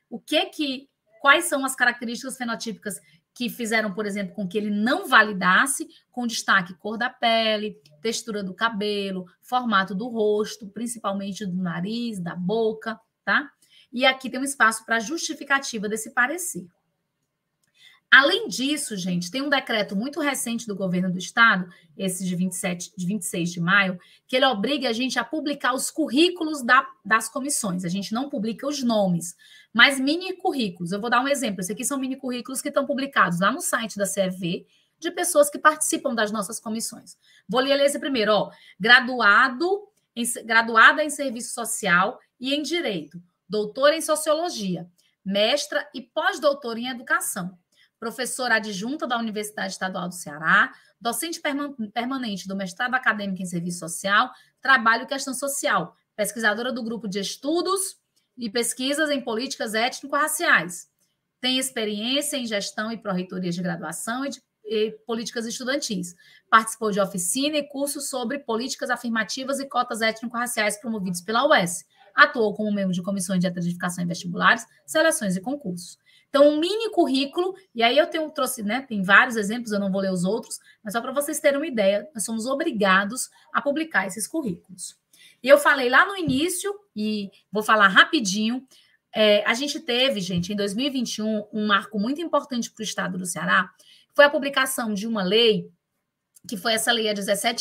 quais são as características fenotípicas que fizeram, por exemplo, com que ele não validasse, com destaque cor da pele, textura do cabelo, formato do rosto, principalmente do nariz, da boca, tá? E aqui tem um espaço para justificativa desse parecer. Além disso, gente, tem um decreto muito recente do governo do estado, esse de 26 de maio, que ele obriga a gente a publicar os currículos das comissões. A gente não publica os nomes, mas mini currículos. Eu vou dar um exemplo. Esse aqui são mini currículos que estão publicados lá no site da CEV, de pessoas que participam das nossas comissões. Vou ler esse primeiro, ó. Graduada em serviço social e em direito, doutora em sociologia, mestra e pós-doutora em educação, professora adjunta da Universidade Estadual do Ceará, docente permanente do mestrado acadêmico em serviço social, trabalho e questão social, pesquisadora do grupo de estudos e pesquisas em políticas étnico-raciais. Tem experiência em gestão e pró-reitorias de graduação e políticas estudantis. Participou de oficina e cursos sobre políticas afirmativas e cotas étnico-raciais promovidos pela UES. Atuou como membro de comissões de heteroidentificação em vestibulares, seleções e concursos. Então, um mini currículo, e aí eu trouxe, né, tem vários exemplos, eu não vou ler os outros, mas só para vocês terem uma ideia, nós somos obrigados a publicar esses currículos. E eu falei lá no início, e vou falar rapidinho, a gente teve, gente, em 2021, um marco muito importante para o estado do Ceará, foi a publicação de uma lei, que foi essa lei, a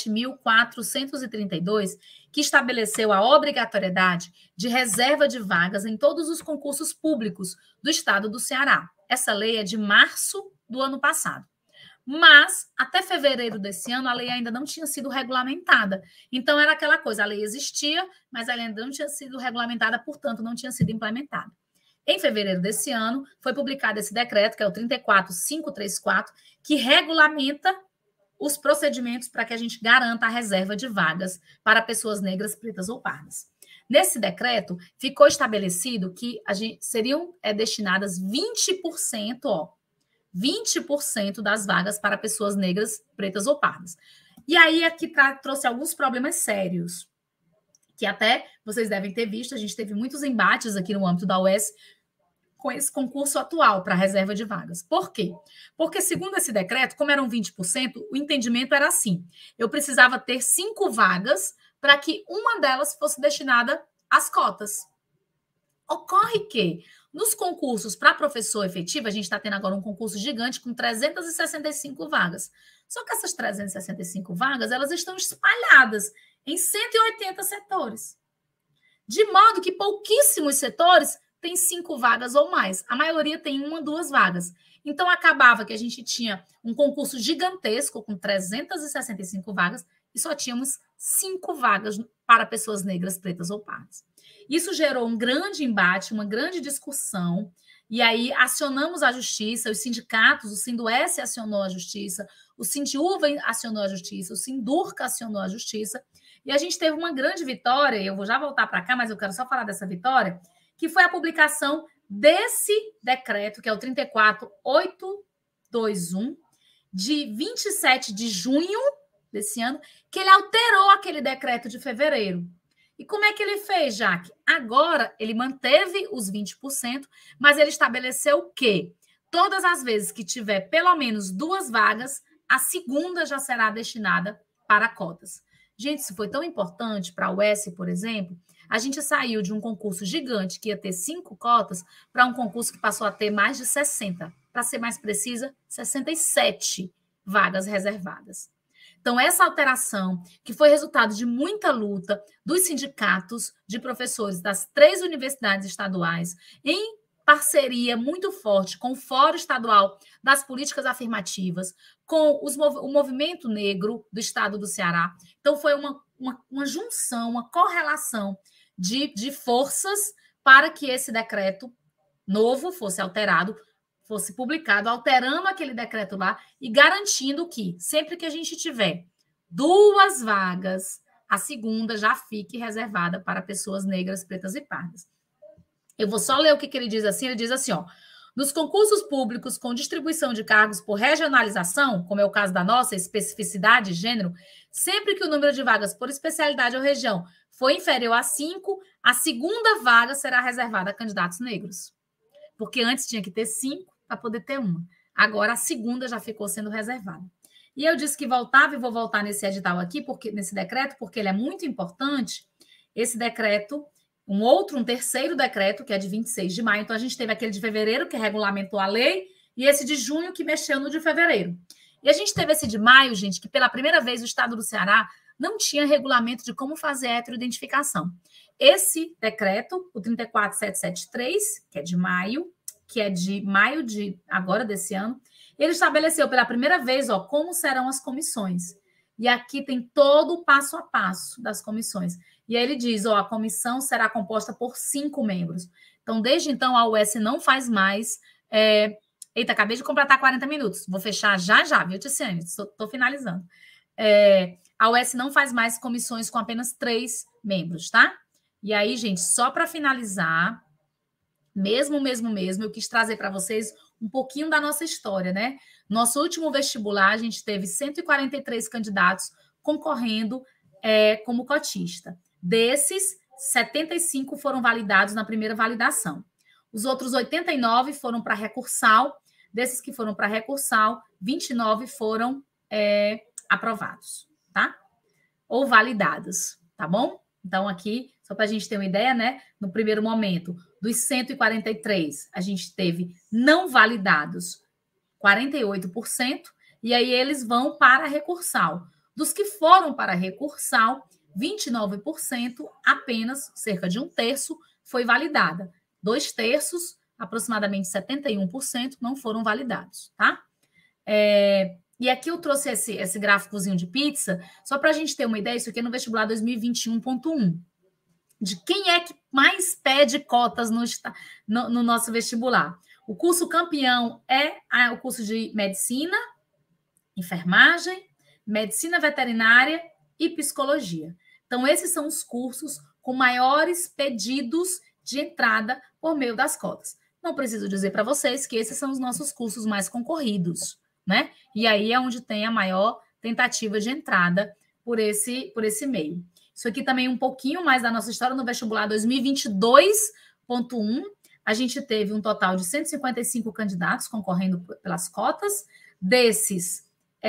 17.432, que estabeleceu a obrigatoriedade de reserva de vagas em todos os concursos públicos do estado do Ceará. Essa lei é de março do ano passado. Mas, até fevereiro desse ano, a lei ainda não tinha sido regulamentada. Então, era aquela coisa, a lei existia, mas ela ainda não tinha sido regulamentada, portanto, não tinha sido implementada. Em fevereiro desse ano, foi publicado esse decreto, que é o 34534, que regulamenta os procedimentos para que a gente garanta a reserva de vagas para pessoas negras, pretas ou pardas. Nesse decreto, ficou estabelecido que seriam destinadas 20%, 20% das vagas para pessoas negras, pretas ou pardas. E aí aqui trouxe alguns problemas sérios, que até vocês devem ter visto, a gente teve muitos embates aqui no âmbito da UES com esse concurso atual para reserva de vagas. Por quê? Porque, segundo esse decreto, como eram 20%, o entendimento era assim: eu precisava ter 5 vagas para que uma delas fosse destinada às cotas. Ocorre que, nos concursos para professor efetivo, a gente está tendo agora um concurso gigante com 365 vagas. Só que essas 365 vagas, elas estão espalhadas em 180 setores. De modo que pouquíssimos setores têm 5 vagas ou mais. A maioria tem 1 ou 2 vagas. Então, acabava que a gente tinha um concurso gigantesco com 365 vagas e só tínhamos 5 vagas para pessoas negras, pretas ou pardas. Isso gerou um grande embate, uma grande discussão, e aí acionamos a justiça, os sindicatos, o Sindues acionou a justiça, o Sindiúva acionou a justiça, o Sindurca acionou a justiça, e a gente teve uma grande vitória, eu vou já voltar para cá, mas eu quero só falar dessa vitória, que foi a publicação desse decreto, que é o 34821, de 27 de junho desse ano, que ele alterou aquele decreto de fevereiro. E como é que ele fez, Jaque? Agora, ele manteve os 20%, mas ele estabeleceu que todas as vezes que tiver pelo menos 2 vagas, a segunda já será destinada para cotas. Gente, isso foi tão importante para a UES, por exemplo. A gente saiu de um concurso gigante que ia ter 5 cotas para um concurso que passou a ter mais de 60. Para ser mais precisa, 67 vagas reservadas. Então, essa alteração, que foi resultado de muita luta dos sindicatos de professores das 3 universidades estaduais, em parceria muito forte com o Fórum Estadual das Políticas Afirmativas, com o Movimento Negro do Estado do Ceará. Então, foi uma junção, uma correlação de forças para que esse decreto novo fosse alterado, fosse publicado, alterando aquele decreto lá e garantindo que, sempre que a gente tiver 2 vagas, a segunda já fique reservada para pessoas negras, pretas e pardas. Eu vou só ler o que ele diz assim. Ele diz assim, ó: nos concursos públicos com distribuição de cargos por regionalização, como é o caso da nossa, especificidade, gênero, sempre que o número de vagas por especialidade ou região for inferior a 5, a segunda vaga será reservada a candidatos negros. Porque antes tinha que ter 5 para poder ter 1. Agora a segunda já ficou sendo reservada. E eu disse que voltava, e vou voltar nesse edital aqui, nesse decreto, porque ele é muito importante. Esse decreto, um terceiro decreto, que é de 26 de maio. Então, a gente teve aquele de fevereiro, que regulamentou a lei, e esse de junho, que mexeu no de fevereiro. E a gente teve esse de maio, gente, que pela primeira vez o Estado do Ceará não tinha regulamento de como fazer a heteroidentificação. Esse decreto, o 34773, que é de maio de agora desse ano, ele estabeleceu pela primeira vez, ó, como serão as comissões. E aqui tem todo o passo a passo das comissões. E aí ele diz, ó, a comissão será composta por 5 membros. Então, desde então, a UES não faz mais... Eita, acabei de completar 40 minutos. Vou fechar já, viu, Ticiane? Estou finalizando. A UES não faz mais comissões com apenas 3 membros, tá? E aí, gente, só para finalizar, mesmo, eu quis trazer para vocês um pouquinho da nossa história, né? Nosso último vestibular, a gente teve 143 candidatos concorrendo como cotista. Desses, 75 foram validados na primeira validação. Os outros 89 foram para recursal. Desses que foram para recursal, 29 foram aprovados, tá? Ou validados, tá bom? Então, aqui, só para a gente ter uma ideia, né? No primeiro momento, dos 143, a gente teve não validados 48%, e aí eles vão para recursal. Dos que foram para recursal, 29%, apenas cerca de 1/3 foi validada. 2/3, aproximadamente 71%, não foram validados, tá? E aqui eu trouxe esse gráficozinho de pizza, só para a gente ter uma ideia, isso aqui é no vestibular 2021.1, de quem é que mais pede cotas no nosso vestibular. O curso campeão é o curso de medicina, enfermagem, medicina veterinária e psicologia. Então, esses são os cursos com maiores pedidos de entrada por meio das cotas. Não preciso dizer para vocês que esses são os nossos cursos mais concorridos, né? E aí é onde tem a maior tentativa de entrada por esse meio. Isso aqui também um pouquinho mais da nossa história no vestibular 2022.1. a gente teve um total de 155 candidatos concorrendo pelas cotas. Desses,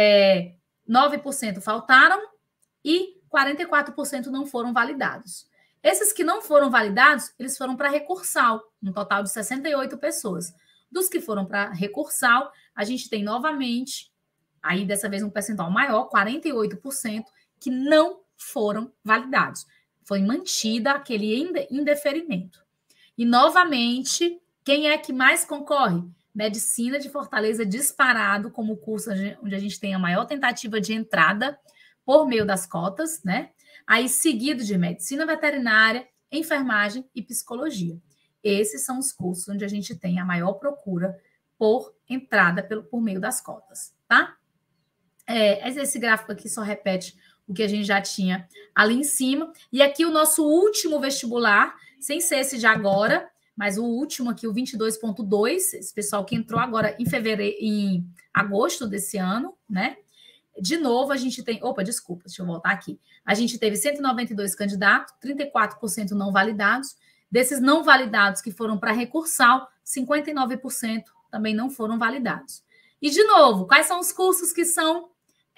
9% faltaram e 44% não foram validados. Esses que não foram validados, eles foram para recursal, um total de 68 pessoas. Dos que foram para recursal, a gente tem novamente, aí dessa vez um percentual maior, 48%, que não foram validados. Foi mantida aquele indeferimento. E, novamente, quem é que mais concorre? Medicina de Fortaleza disparado como curso onde a gente tem a maior tentativa de entrada por meio das cotas, né? Aí, seguido de Medicina Veterinária, Enfermagem e Psicologia. Esses são os cursos onde a gente tem a maior procura por entrada por meio das cotas, tá? Esse gráfico aqui só repete o que a gente já tinha ali em cima. E aqui o nosso último vestibular, sem ser esse de agora, mas o último aqui, o 22.2, esse pessoal que entrou agora em agosto desse ano, né? De novo, a gente tem... Opa, desculpa, deixa eu voltar aqui. A gente teve 192 candidatos, 34% não validados. Desses não validados que foram para recursal, 59% também não foram validados. E, de novo, quais são os cursos que são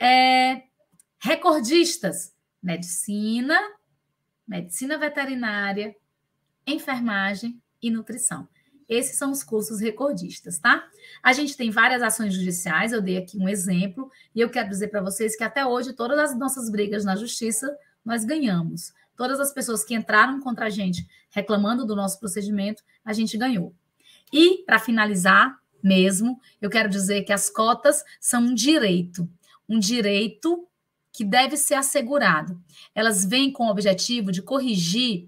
recordistas? Medicina veterinária, enfermagem e nutrição. Esses são os cursos recordistas, tá? A gente tem várias ações judiciais, eu dei aqui um exemplo, e eu quero dizer para vocês que até hoje todas as nossas brigas na justiça nós ganhamos. Todas as pessoas que entraram contra a gente reclamando do nosso procedimento, a gente ganhou. E, para finalizar mesmo, eu quero dizer que as cotas são um direito que deve ser assegurado. Elas vêm com o objetivo de corrigir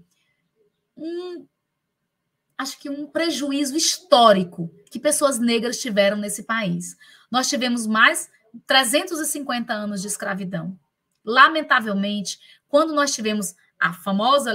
acho que um prejuízo histórico que pessoas negras tiveram nesse país. Nós tivemos mais 350 anos de escravidão. Lamentavelmente, quando nós tivemos a famosa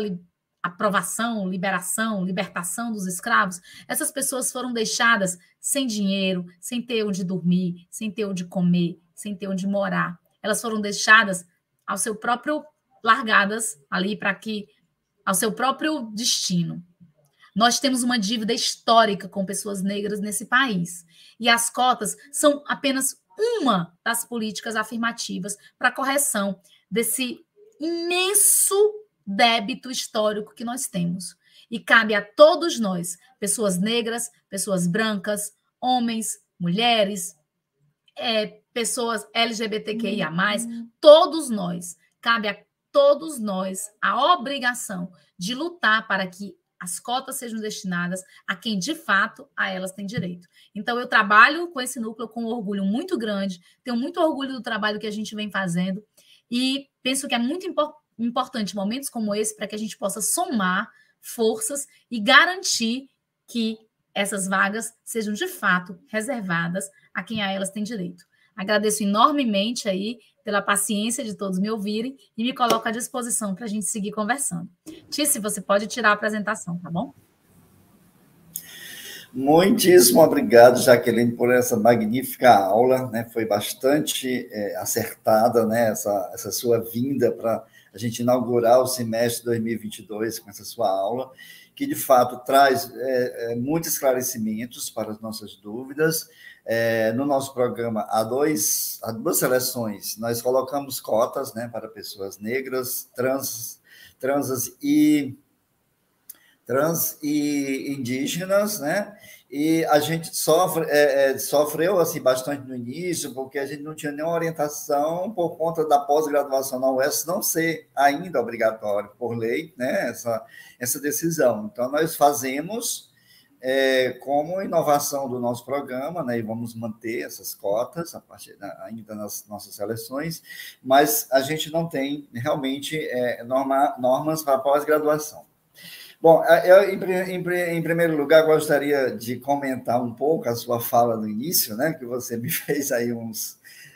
libertação dos escravos, essas pessoas foram deixadas sem dinheiro, sem ter onde dormir, sem ter onde comer, sem ter onde morar. Elas foram deixadas ao seu próprio, largadas ali ao seu próprio destino. Nós temos uma dívida histórica com pessoas negras nesse país. E as cotas são apenas uma das políticas afirmativas para a correção desse imenso débito histórico que nós temos. E cabe a todos nós, pessoas negras, pessoas brancas, homens, mulheres, pessoas LGBTQIA+, todos nós, cabe a todos nós a obrigação de lutar para que as cotas sejam destinadas a quem, de fato, a elas tem direito. Então, eu trabalho com esse núcleo com um orgulho muito grande, tenho muito orgulho do trabalho que a gente vem fazendo e penso que é muito importante momentos como esse para que a gente possa somar forças e garantir que essas vagas sejam, de fato, reservadas a quem a elas tem direito. Agradeço enormemente aí pela paciência de todos me ouvirem e me coloco à disposição para a gente seguir conversando. Tíci, você pode tirar a apresentação, tá bom?
Muitíssimo obrigado, Jaqueline, por essa magnífica aula, né? Foi bastante acertada, né? Essa sua vinda para a gente inaugurar o semestre 2022 com essa sua aula, que, de fato, traz muitos esclarecimentos para as nossas dúvidas. No nosso programa, há duas seleções, nós colocamos cotas, né, para pessoas negras, trans e indígenas, né? E a gente sofreu assim, bastante no início, porque a gente não tinha nenhuma orientação por conta da pós-graduação na UES não ser ainda obrigatório por lei, né, essa decisão. Então, nós fazemos como inovação do nosso programa, né, e vamos manter essas cotas ainda nas nossas seleções, mas a gente não tem realmente normas para pós-graduação. Bom, eu, em primeiro lugar, gostaria de comentar um pouco a sua fala no início, né, que você me fez aí uns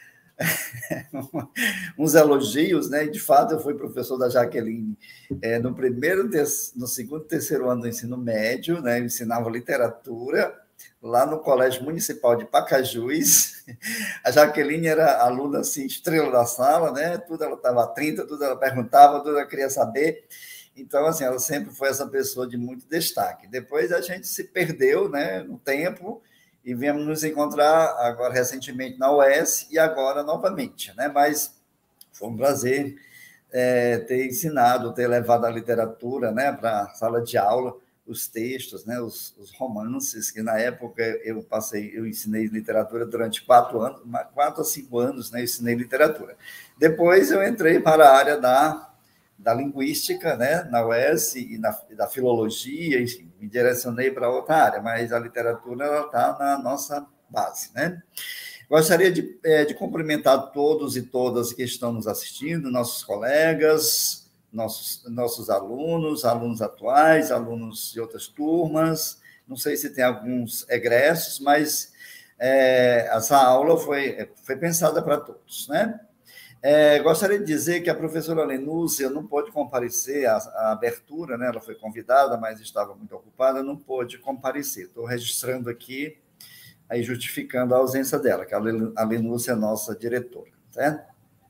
elogios, né? E, de fato, eu fui professor da Jaqueline no segundo e terceiro ano do ensino médio, né? Eu ensinava literatura lá no Colégio Municipal de Pacajus. A Jaqueline era aluna assim, estrela da sala, né? Tudo ela estava atenta, tudo ela perguntava, tudo ela queria saber. Então, assim, ela sempre foi essa pessoa de muito destaque. Depois a gente se perdeu, né, no tempo e viemos nos encontrar agora recentemente na UES e agora novamente, né? Mas foi um prazer ter ensinado, ter levado a literatura, né, para a sala de aula, os textos, né, os romances, que na época eu ensinei literatura durante 4 a 5 anos, né, eu ensinei literatura. Depois eu entrei para a área da linguística, né, na UES e da filologia, enfim, me direcionei para outra área, mas a literatura está na nossa base, né? Gostaria de cumprimentar todos e todas que estão nos assistindo, nossos colegas, nossos alunos atuais, alunos de outras turmas. Não sei se tem alguns egressos, mas essa aula foi pensada para todos, né? Gostaria de dizer que a professora Lenúcia não pôde comparecer à abertura, né? Ela foi convidada, mas estava muito ocupada, não pôde comparecer. Estou registrando aqui, aí justificando a ausência dela, que a Lenúcia é nossa diretora, certo?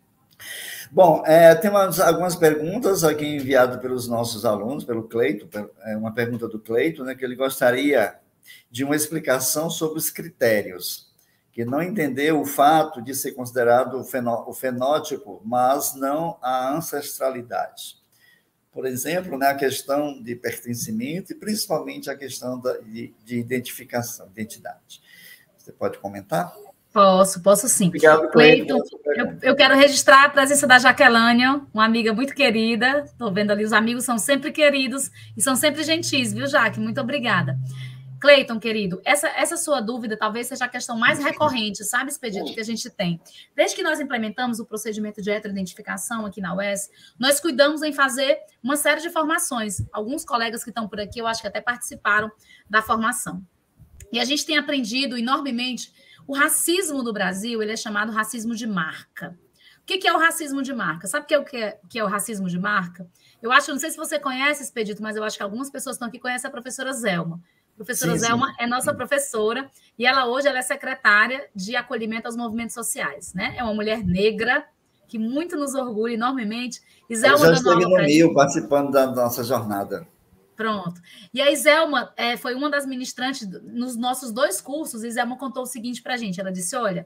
Bom, temos algumas perguntas aqui enviadas pelos nossos alunos, pelo Cleito, uma pergunta do Cleito, né, que ele gostaria de uma explicação sobre os critérios, que não entendeu o fato de ser considerado o fenótipo, mas não a ancestralidade. Por exemplo, né, a questão de pertencimento e principalmente a questão de identificação, identidade. Você pode comentar?
Posso sim.
Obrigado,
Cleiton. Eu quero registrar a presença da Jaquelânia, uma amiga muito querida. Estou vendo ali, os amigos são sempre queridos e são sempre gentis, viu, Jaque? Muito obrigada. Cleiton, querido, essa sua dúvida talvez seja a questão mais recorrente, sabe, Expedito, que a gente tem. Desde que nós implementamos o procedimento de heteroidentificação aqui na UES, nós cuidamos em fazer uma série de formações. Alguns colegas que estão por aqui, eu acho que até participaram da formação. E a gente tem aprendido enormemente. O racismo do Brasil, ele é chamado racismo de marca. O que é o racismo de marca? Sabe o que é o racismo de marca? Eu acho, não sei se você conhece, Expedito, mas eu acho que algumas pessoas estão aqui conhecem a professora Zelma. A professora Zelma é nossa professora e ela hoje é secretária de acolhimento aos movimentos sociais, né? É uma mulher negra que muito nos orgulha enormemente. E Zelma
já esteve no Rio participando da nossa jornada.
Pronto. E a Iselma foi uma das ministrantes nos nossos 2 cursos. Iselma contou o seguinte para a gente. Ela disse, olha,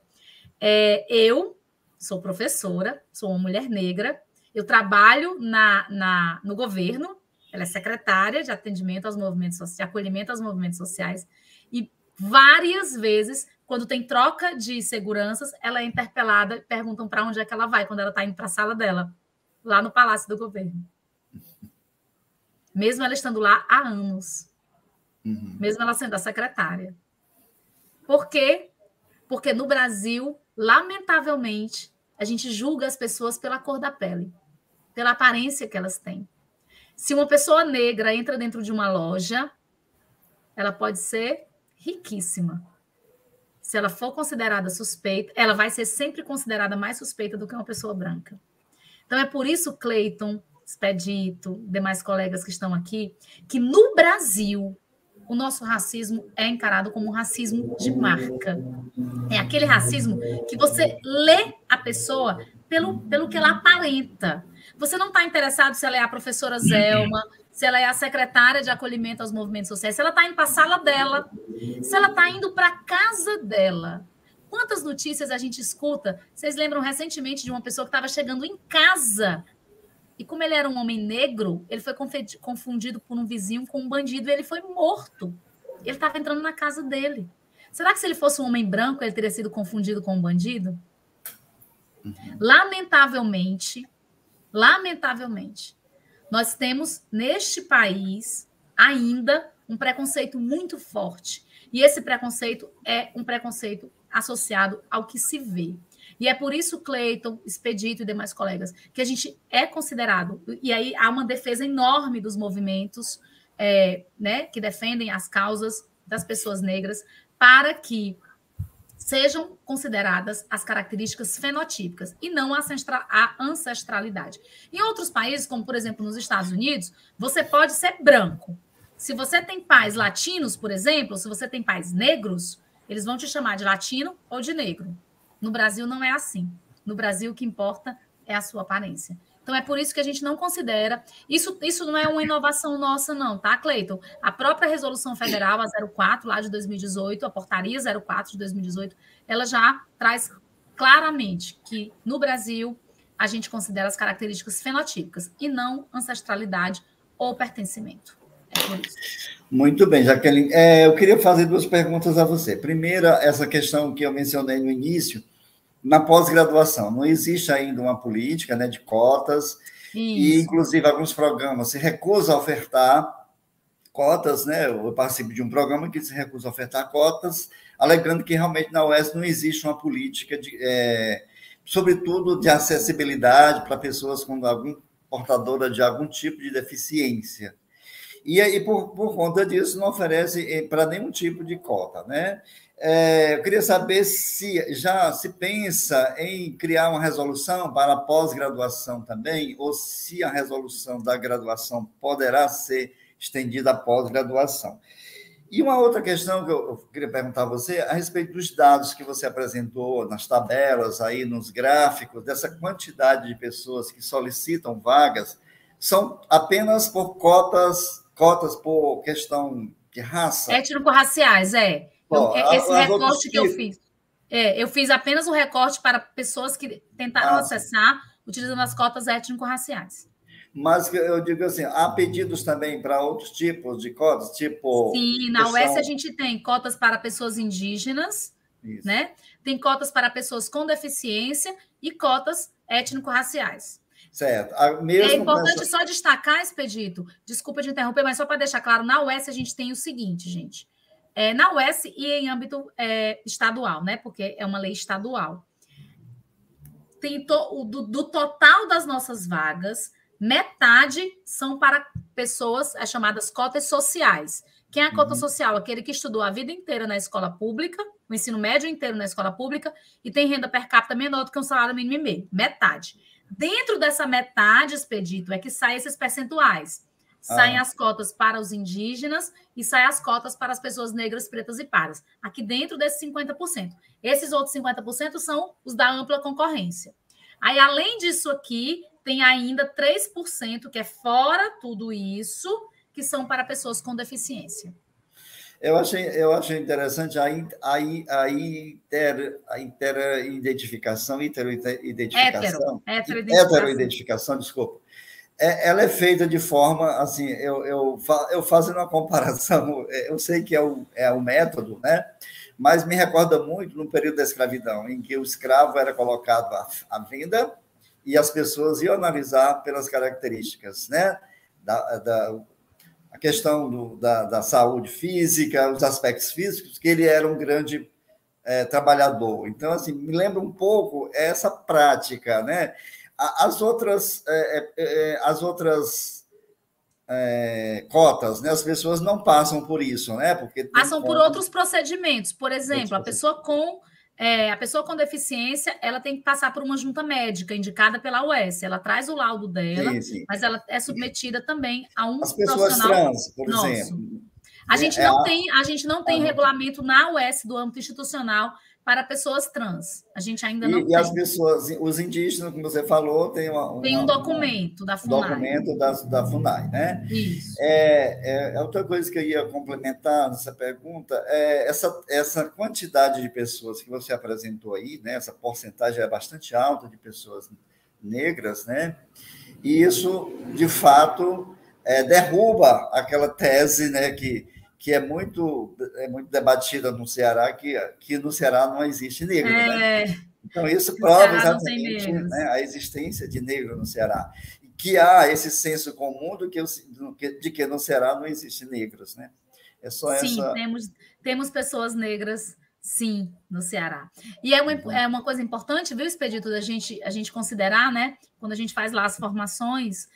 eu sou professora, sou uma mulher negra, eu trabalho no governo, ela é secretária de atendimento aos movimentos sociais, de acolhimento aos movimentos sociais, e várias vezes, quando tem troca de seguranças, ela é interpelada, perguntam para onde é que ela vai quando ela está indo para a sala dela, lá no Palácio do Governo. Mesmo ela estando lá há anos. Mesmo ela sendo a secretária. Por quê? Porque no Brasil, lamentavelmente, a gente julga as pessoas pela cor da pele, pela aparência que elas têm. Se uma pessoa negra entra dentro de uma loja, ela pode ser riquíssima. Se ela for considerada suspeita, ela vai ser sempre considerada mais suspeita do que uma pessoa branca. Então, é por isso, Cleiton, Expedito, demais colegas que estão aqui, que no Brasil o nosso racismo é encarado como um racismo de marca. É aquele racismo que você lê a pessoa pelo que ela aparenta. Você não está interessado se ela é a professora Zelma, se ela é a secretária de acolhimento aos movimentos sociais, se ela está indo para a sala dela, se ela está indo para a casa dela. Quantas notícias a gente escuta? Vocês lembram recentemente de uma pessoa que estava chegando em casa e como ele era um homem negro, ele foi confundido por um vizinho com um bandido e ele foi morto. Ele estava entrando na casa dele. Será que se ele fosse um homem branco, ele teria sido confundido com um bandido? Lamentavelmente, nós temos neste país ainda um preconceito muito forte. E esse preconceito é um preconceito associado ao que se vê. E é por isso, Cleiton, Expedito e demais colegas, que a gente é considerado, e aí há uma defesa enorme dos movimentos né, que defendem as causas das pessoas negras para que sejam consideradas as características fenotípicas e não a ancestralidade. Em outros países, como por exemplo nos Estados Unidos, você pode ser branco. Se você tem pais latinos, por exemplo, se você tem pais negros, eles vão te chamar de latino ou de negro. No Brasil não é assim. No Brasil o que importa é a sua aparência. Então, é por isso que a gente não considera... Isso não é uma inovação nossa, não, tá, Cleiton? A própria Resolução Federal, a 04, lá de 2018, a Portaria 04 de 2018, ela já traz claramente que, no Brasil, a gente considera as características fenotípicas e não ancestralidade ou pertencimento. É por isso.
Muito bem, Jaqueline. Eu queria fazer duas perguntas a você. Primeira, essa questão que eu mencionei no início, na pós-graduação, não existe ainda uma política, né, de cotas, e, inclusive, alguns programas se recusam a ofertar cotas, né? Eu participo de um programa que se recusa a ofertar cotas, alegando que realmente na UES não existe uma política, sobretudo, de acessibilidade para pessoas com portadora de algum tipo de deficiência. E aí, por conta disso, não oferece para nenhum tipo de cota, né? Eu queria saber se já se pensa em criar uma resolução para a pós-graduação também, ou se a resolução da graduação poderá ser estendida à pós-graduação. E uma outra questão que eu queria perguntar a você, a respeito dos dados que você apresentou nas tabelas, aí nos gráficos, dessa quantidade de pessoas que solicitam vagas, são apenas por cotas por questão de raça?
Étnico-raciais, esse recorte que eu fiz. Eu fiz apenas o recorte para pessoas que tentaram acessar utilizando as cotas étnico-raciais.
Mas eu digo assim, há pedidos também para outros tipos de cotas, tipo...
Sim, na UES a gente tem cotas para pessoas indígenas, né? Tem cotas para pessoas com deficiência e cotas étnico-raciais.
Certo.
É importante só destacar, Expedito, desculpa te interromper, mas só para deixar claro, na UES a gente tem o seguinte, gente. Na UES e em âmbito estadual, né? Porque é uma lei estadual. Tem do total das nossas vagas, metade são para pessoas chamadas cotas sociais. Quem é a cota social? Aquele que estudou a vida inteira na escola pública, o ensino médio inteiro na escola pública, e tem renda per capita menor do que um salário mínimo e meio. Metade. Dentro dessa metade, Expedito, é que saem esses percentuais. Saem as cotas para os indígenas e saem as cotas para as pessoas negras, pretas e pardas. Aqui dentro desses 50%. Esses outros 50% são os da ampla concorrência. Aí, além disso aqui, tem ainda 3%, que é fora tudo isso, que são para pessoas com deficiência.
Eu achei interessante a interidentificação, desculpa. Ela é feita de forma, assim, eu fazendo uma comparação, eu sei que é o método, né? Mas me recorda muito no período da escravidão, em que o escravo era colocado à venda e as pessoas iam analisar pelas características, né? A questão da saúde física, os aspectos físicos, que ele era um grande trabalhador. Então, assim, me lembra um pouco essa prática, né? As outras cotas, né? As pessoas não passam por isso, né? Porque
passam por outros procedimentos. Por exemplo, a pessoa com deficiência, ela tem que passar por uma junta médica indicada pela UES. Ela traz o laudo dela, sim. Mas ela é submetida também a um profissional. As pessoas trans, por exemplo. A gente não tem regulamento na UES do âmbito institucional para pessoas trans. A gente ainda não tem.
E as pessoas, os indígenas, como você falou, tem
um documento da FUNAI.
Documento da FUNAI, né?
Isso.
Outra coisa que eu ia complementar nessa pergunta essa quantidade de pessoas que você apresentou aí, né? Essa porcentagem é bastante alta de pessoas negras, né? E isso, de fato, derruba aquela tese, né? Que é muito debatida no Ceará, que no Ceará não existe negro, né? Então, isso prova exatamente, né, a existência de negro no Ceará. E que há esse senso comum de que no Ceará não existem negros, né? É só
sim, temos pessoas negras, sim, no Ceará. E é uma coisa importante, viu, Expedito, a gente considerar, né? Quando a gente faz lá as formações...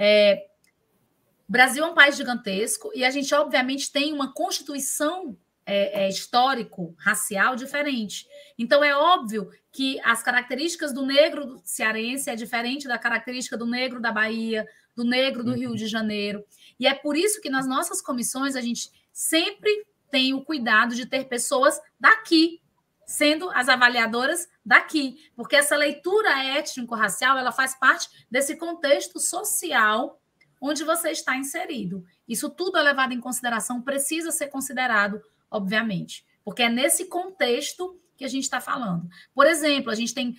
O Brasil é um país gigantesco e a gente, obviamente, tem uma constituição histórico-racial diferente. Então, é óbvio que as características do negro cearense é diferente da característica do negro da Bahia, do negro do Rio de Janeiro. E é por isso que nas nossas comissões a gente sempre tem o cuidado de ter pessoas daqui, sendo as avaliadoras daqui, porque essa leitura étnico-racial, ela faz parte desse contexto social onde você está inserido. Isso tudo é levado em consideração, precisa ser considerado, obviamente, porque é nesse contexto que a gente está falando. Por exemplo, a gente tem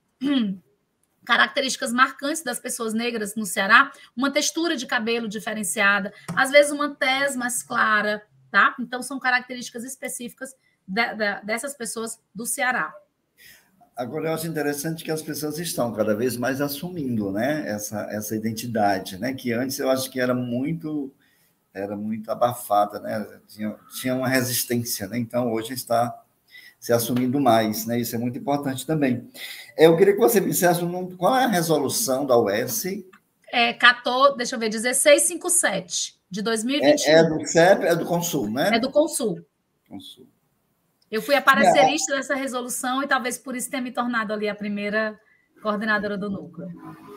características marcantes das pessoas negras no Ceará, uma textura de cabelo diferenciada, às vezes uma tez mais clara, tá? Então, são características específicas dessas pessoas do Ceará.
Agora, eu acho interessante que as pessoas estão cada vez mais assumindo, né, essa identidade, né, que antes eu acho que era muito abafada, né, tinha uma resistência, né, então hoje está se assumindo mais, né, isso é muito importante também. Eu queria que você me dissesse qual é a resolução da UES?
Deixa eu ver, 1657, de 2021.
É do CEP, é do Consul, né?
É do Consul.
Consul.
Eu fui a parecerista dessa resolução e talvez por isso tenha me tornado ali a primeira coordenadora do núcleo.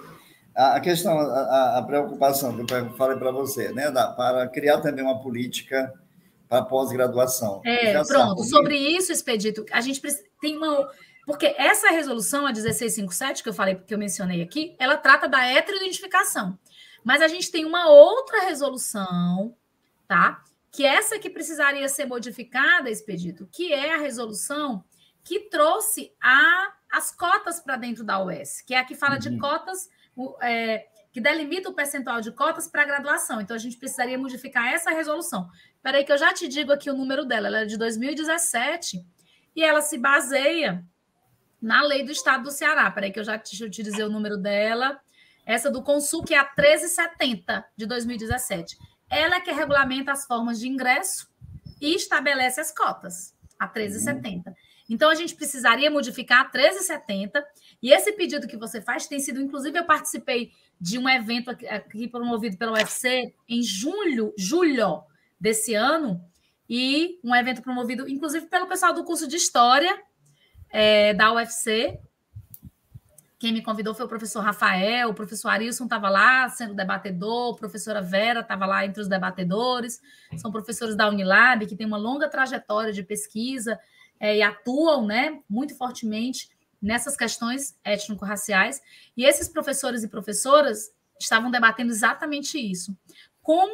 A questão, a preocupação que eu falei para você, né, para criar também uma política para pós-graduação.
Pronto, sobre isso, Expedito, a gente tem uma... Porque essa resolução, a 1657, que eu falei, que eu mencionei aqui, ela trata da heteroidentificação. Mas a gente tem uma outra resolução, tá? Que essa que precisaria ser modificada, Expedito, que é a resolução que trouxe as cotas para dentro da UES, que é a que fala de cotas, que delimita o percentual de cotas para a graduação. Então, a gente precisaria modificar essa resolução. Espera aí que eu já te digo aqui o número dela. Ela é de 2017 e ela se baseia na lei do Estado do Ceará. Espera aí que deixa eu te dizer o número dela. Essa do Consul, que é a 1370 de 2017. Ela é que regulamenta as formas de ingresso e estabelece as cotas, a 1370. Então, a gente precisaria modificar a 1370, e esse pedido que você faz tem sido, inclusive, eu participei de um evento aqui promovido pela UFC em julho desse ano, e um evento promovido, inclusive, pelo pessoal do curso de História da UFC. Quem me convidou foi o professor Rafael, o professor Arilson estava lá sendo debatedor, a professora Vera estava lá entre os debatedores, são professores da Unilab, que têm uma longa trajetória de pesquisa e atuam, né, muito fortemente nessas questões étnico-raciais, e esses professores e professoras estavam debatendo exatamente isso. Como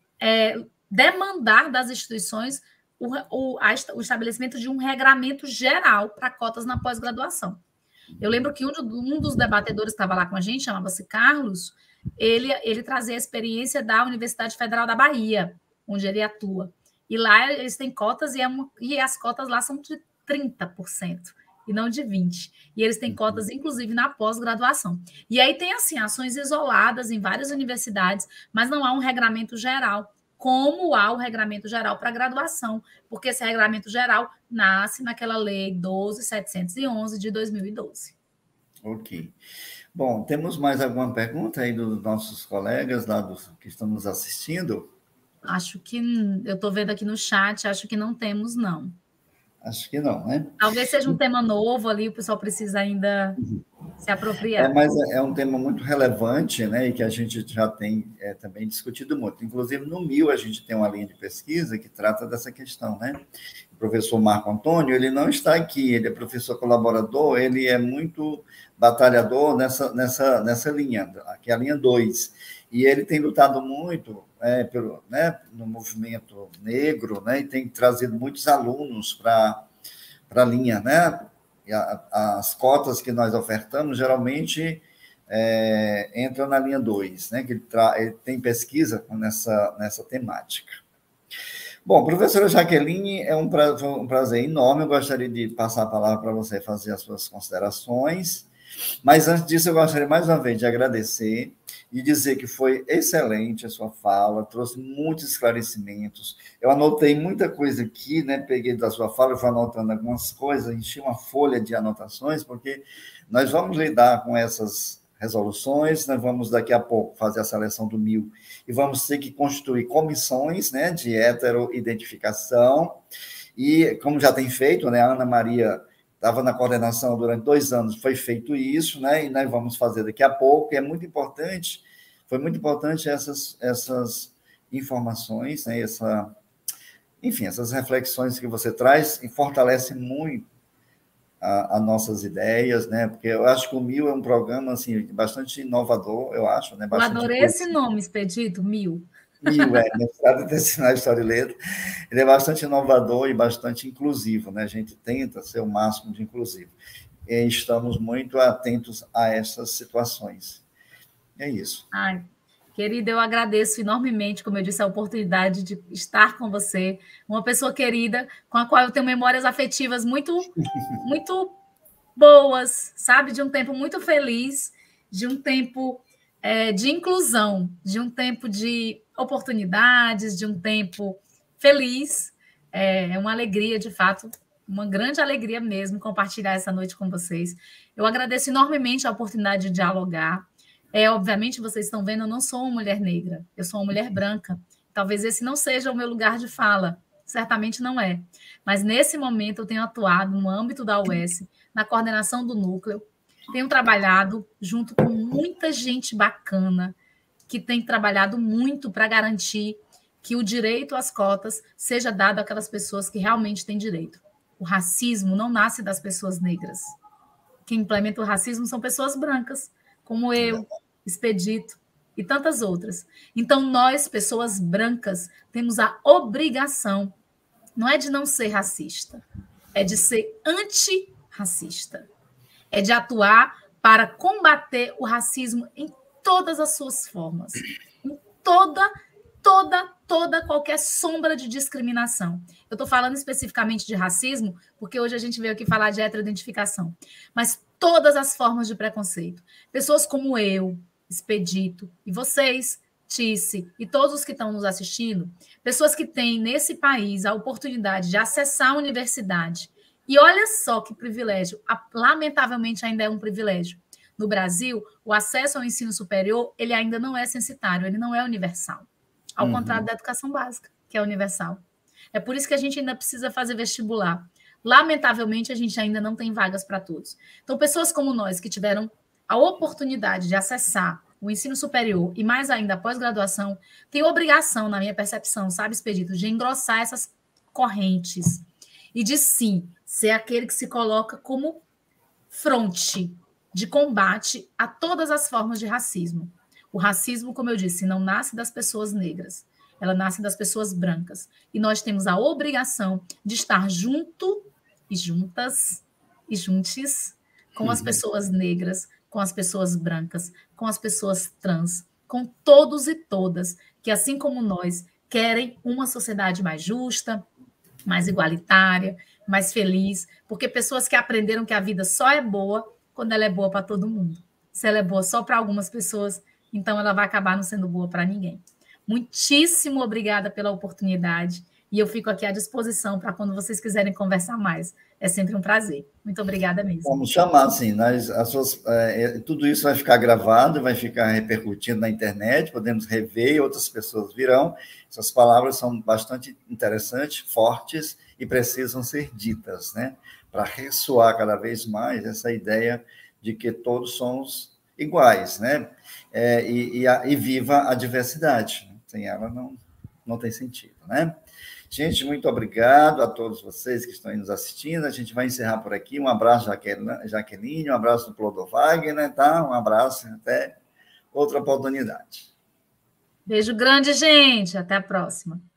demandar das instituições o estabelecimento de um regramento geral para cotas na pós-graduação. Eu lembro que um dos debatedores que estava lá com a gente, chamava-se Carlos, ele trazia a experiência da Universidade Federal da Bahia, onde ele atua. E lá eles têm cotas e as cotas lá são de 30%, e não de 20%. E eles têm cotas, inclusive, na pós-graduação. E aí tem, assim, ações isoladas em várias universidades, mas não há um regramento geral, como há o regramento geral para graduação, porque esse regramento geral nasce naquela lei 12.711 de 2012.
Ok. Bom, temos mais alguma pergunta aí dos nossos colegas lá que estão nos assistindo?
Acho que eu estou vendo aqui no chat, acho que não temos, não.
Acho que não, né?
Talvez seja um tema novo ali, o pessoal precisa ainda se apropriar.
Mas é um tema muito relevante, né, e que a gente já tem também discutido muito. Inclusive, no MIL, a gente tem uma linha de pesquisa que trata dessa questão, né? O professor Marco Antônio, ele não está aqui, ele é professor colaborador, ele é muito batalhador nessa linha, que é a linha 2. E ele tem lutado muito no movimento negro, né, e tem trazido muitos alunos para a linha, né? E as cotas que nós ofertamos, geralmente, entram na linha 2, né? Que ele tem pesquisa nessa temática. Bom, professora Jaqueline, é um prazer enorme, eu gostaria de passar a palavra para você fazer as suas considerações, mas antes disso eu gostaria mais uma vez de agradecer e dizer que foi excelente a sua fala, trouxe muitos esclarecimentos, eu anotei muita coisa aqui, né, peguei da sua fala, eu fui anotando algumas coisas, enchi uma folha de anotações, porque nós vamos lidar com essas resoluções, nós vamos daqui a pouco fazer a seleção do MIL e vamos ter que constituir comissões, né, de heteroidentificação, e como já tem feito, né, a Ana Maria estava na coordenação durante 2 anos, foi feito isso, né, e nós vamos fazer daqui a pouco, e foi muito importante essas informações, né, enfim, essas reflexões que você traz, e fortalece muito as nossas ideias, né? Porque eu acho que o Mil é um programa assim bastante inovador, eu acho, né?
Eu
Bastante
adorei esse
inclusivo.
nome, Expedito, Mil.
Mil, mestrado em Ensino História e Letras. Ele é bastante inovador e bastante inclusivo, né? A gente tenta ser o máximo de inclusivo. E estamos muito atentos a essas situações. É isso.
Ai, querida, eu agradeço enormemente, como eu disse, a oportunidade de estar com você, uma pessoa querida, com a qual eu tenho memórias afetivas muito boas, sabe? De um tempo muito feliz, de um tempo de inclusão, de um tempo de oportunidades, de um tempo feliz. É uma alegria, de fato, uma grande alegria mesmo compartilhar essa noite com vocês. Eu agradeço enormemente a oportunidade de dialogar. Obviamente, vocês estão vendo, eu não sou uma mulher negra, eu sou uma mulher branca. Talvez esse não seja o meu lugar de fala, certamente não é. Mas nesse momento eu tenho atuado no âmbito da UES, na coordenação do núcleo, tenho trabalhado junto com muita gente bacana, que tem trabalhado muito para garantir que o direito às cotas seja dado àquelas pessoas que realmente têm direito. O racismo não nasce das pessoas negras. Quem implementa o racismo são pessoas brancas, como eu, Expedito e tantas outras. Então, nós, pessoas brancas, temos a obrigação, não é de não ser racista, é de ser antirracista. É de atuar para combater o racismo em todas as suas formas, em toda qualquer sombra de discriminação. Eu estou falando especificamente de racismo, porque hoje a gente veio aqui falar de heteroidentificação, mas todas as formas de preconceito. Pessoas como eu, Expedito, e vocês, Tice, e todos os que estão nos assistindo, pessoas que têm nesse país a oportunidade de acessar a universidade. E olha só que privilégio, lamentavelmente ainda é um privilégio. No Brasil, o acesso ao ensino superior, ele ainda não é censitário, ele não é universal. Ao contrário da educação básica, que é universal. É por isso que a gente ainda precisa fazer vestibular. Lamentavelmente, a gente ainda não tem vagas para todos. Então, pessoas como nós, que tiveram a oportunidade de acessar o ensino superior e mais ainda a pós-graduação, têm obrigação, na minha percepção, sabe, Expedito, de engrossar essas correntes e de, sim, ser aquele que se coloca como fronte de combate a todas as formas de racismo. O racismo, como eu disse, não nasce das pessoas negras, ela nasce das pessoas brancas. E nós temos a obrigação de estar junto e juntas e juntos com as pessoas negras, com as pessoas brancas, com as pessoas trans, com todos e todas que, assim como nós, querem uma sociedade mais justa, mais igualitária, mais feliz, porque pessoas que aprenderam que a vida só é boa quando ela é boa para todo mundo. Se ela é boa só para algumas pessoas, então ela vai acabar não sendo boa para ninguém. Muitíssimo obrigada pela oportunidade e eu fico aqui à disposição para quando vocês quiserem conversar mais. É sempre um prazer. Muito obrigada mesmo.
Vamos chamar, sim. Tudo isso vai ficar gravado, vai ficar repercutindo na internet, podemos rever e outras pessoas virão. Essas palavras são bastante interessantes, fortes e precisam ser ditas, né? Para ressoar cada vez mais essa ideia de que todos somos iguais, né? E viva a diversidade. Sem ela não tem sentido, né? Gente, muito obrigado a todos vocês que estão aí nos assistindo. A gente vai encerrar por aqui. Um abraço, Jaqueline, um abraço do Clodo Wagner, tá? Um abraço, até outra oportunidade.
Beijo grande, gente. Até a próxima.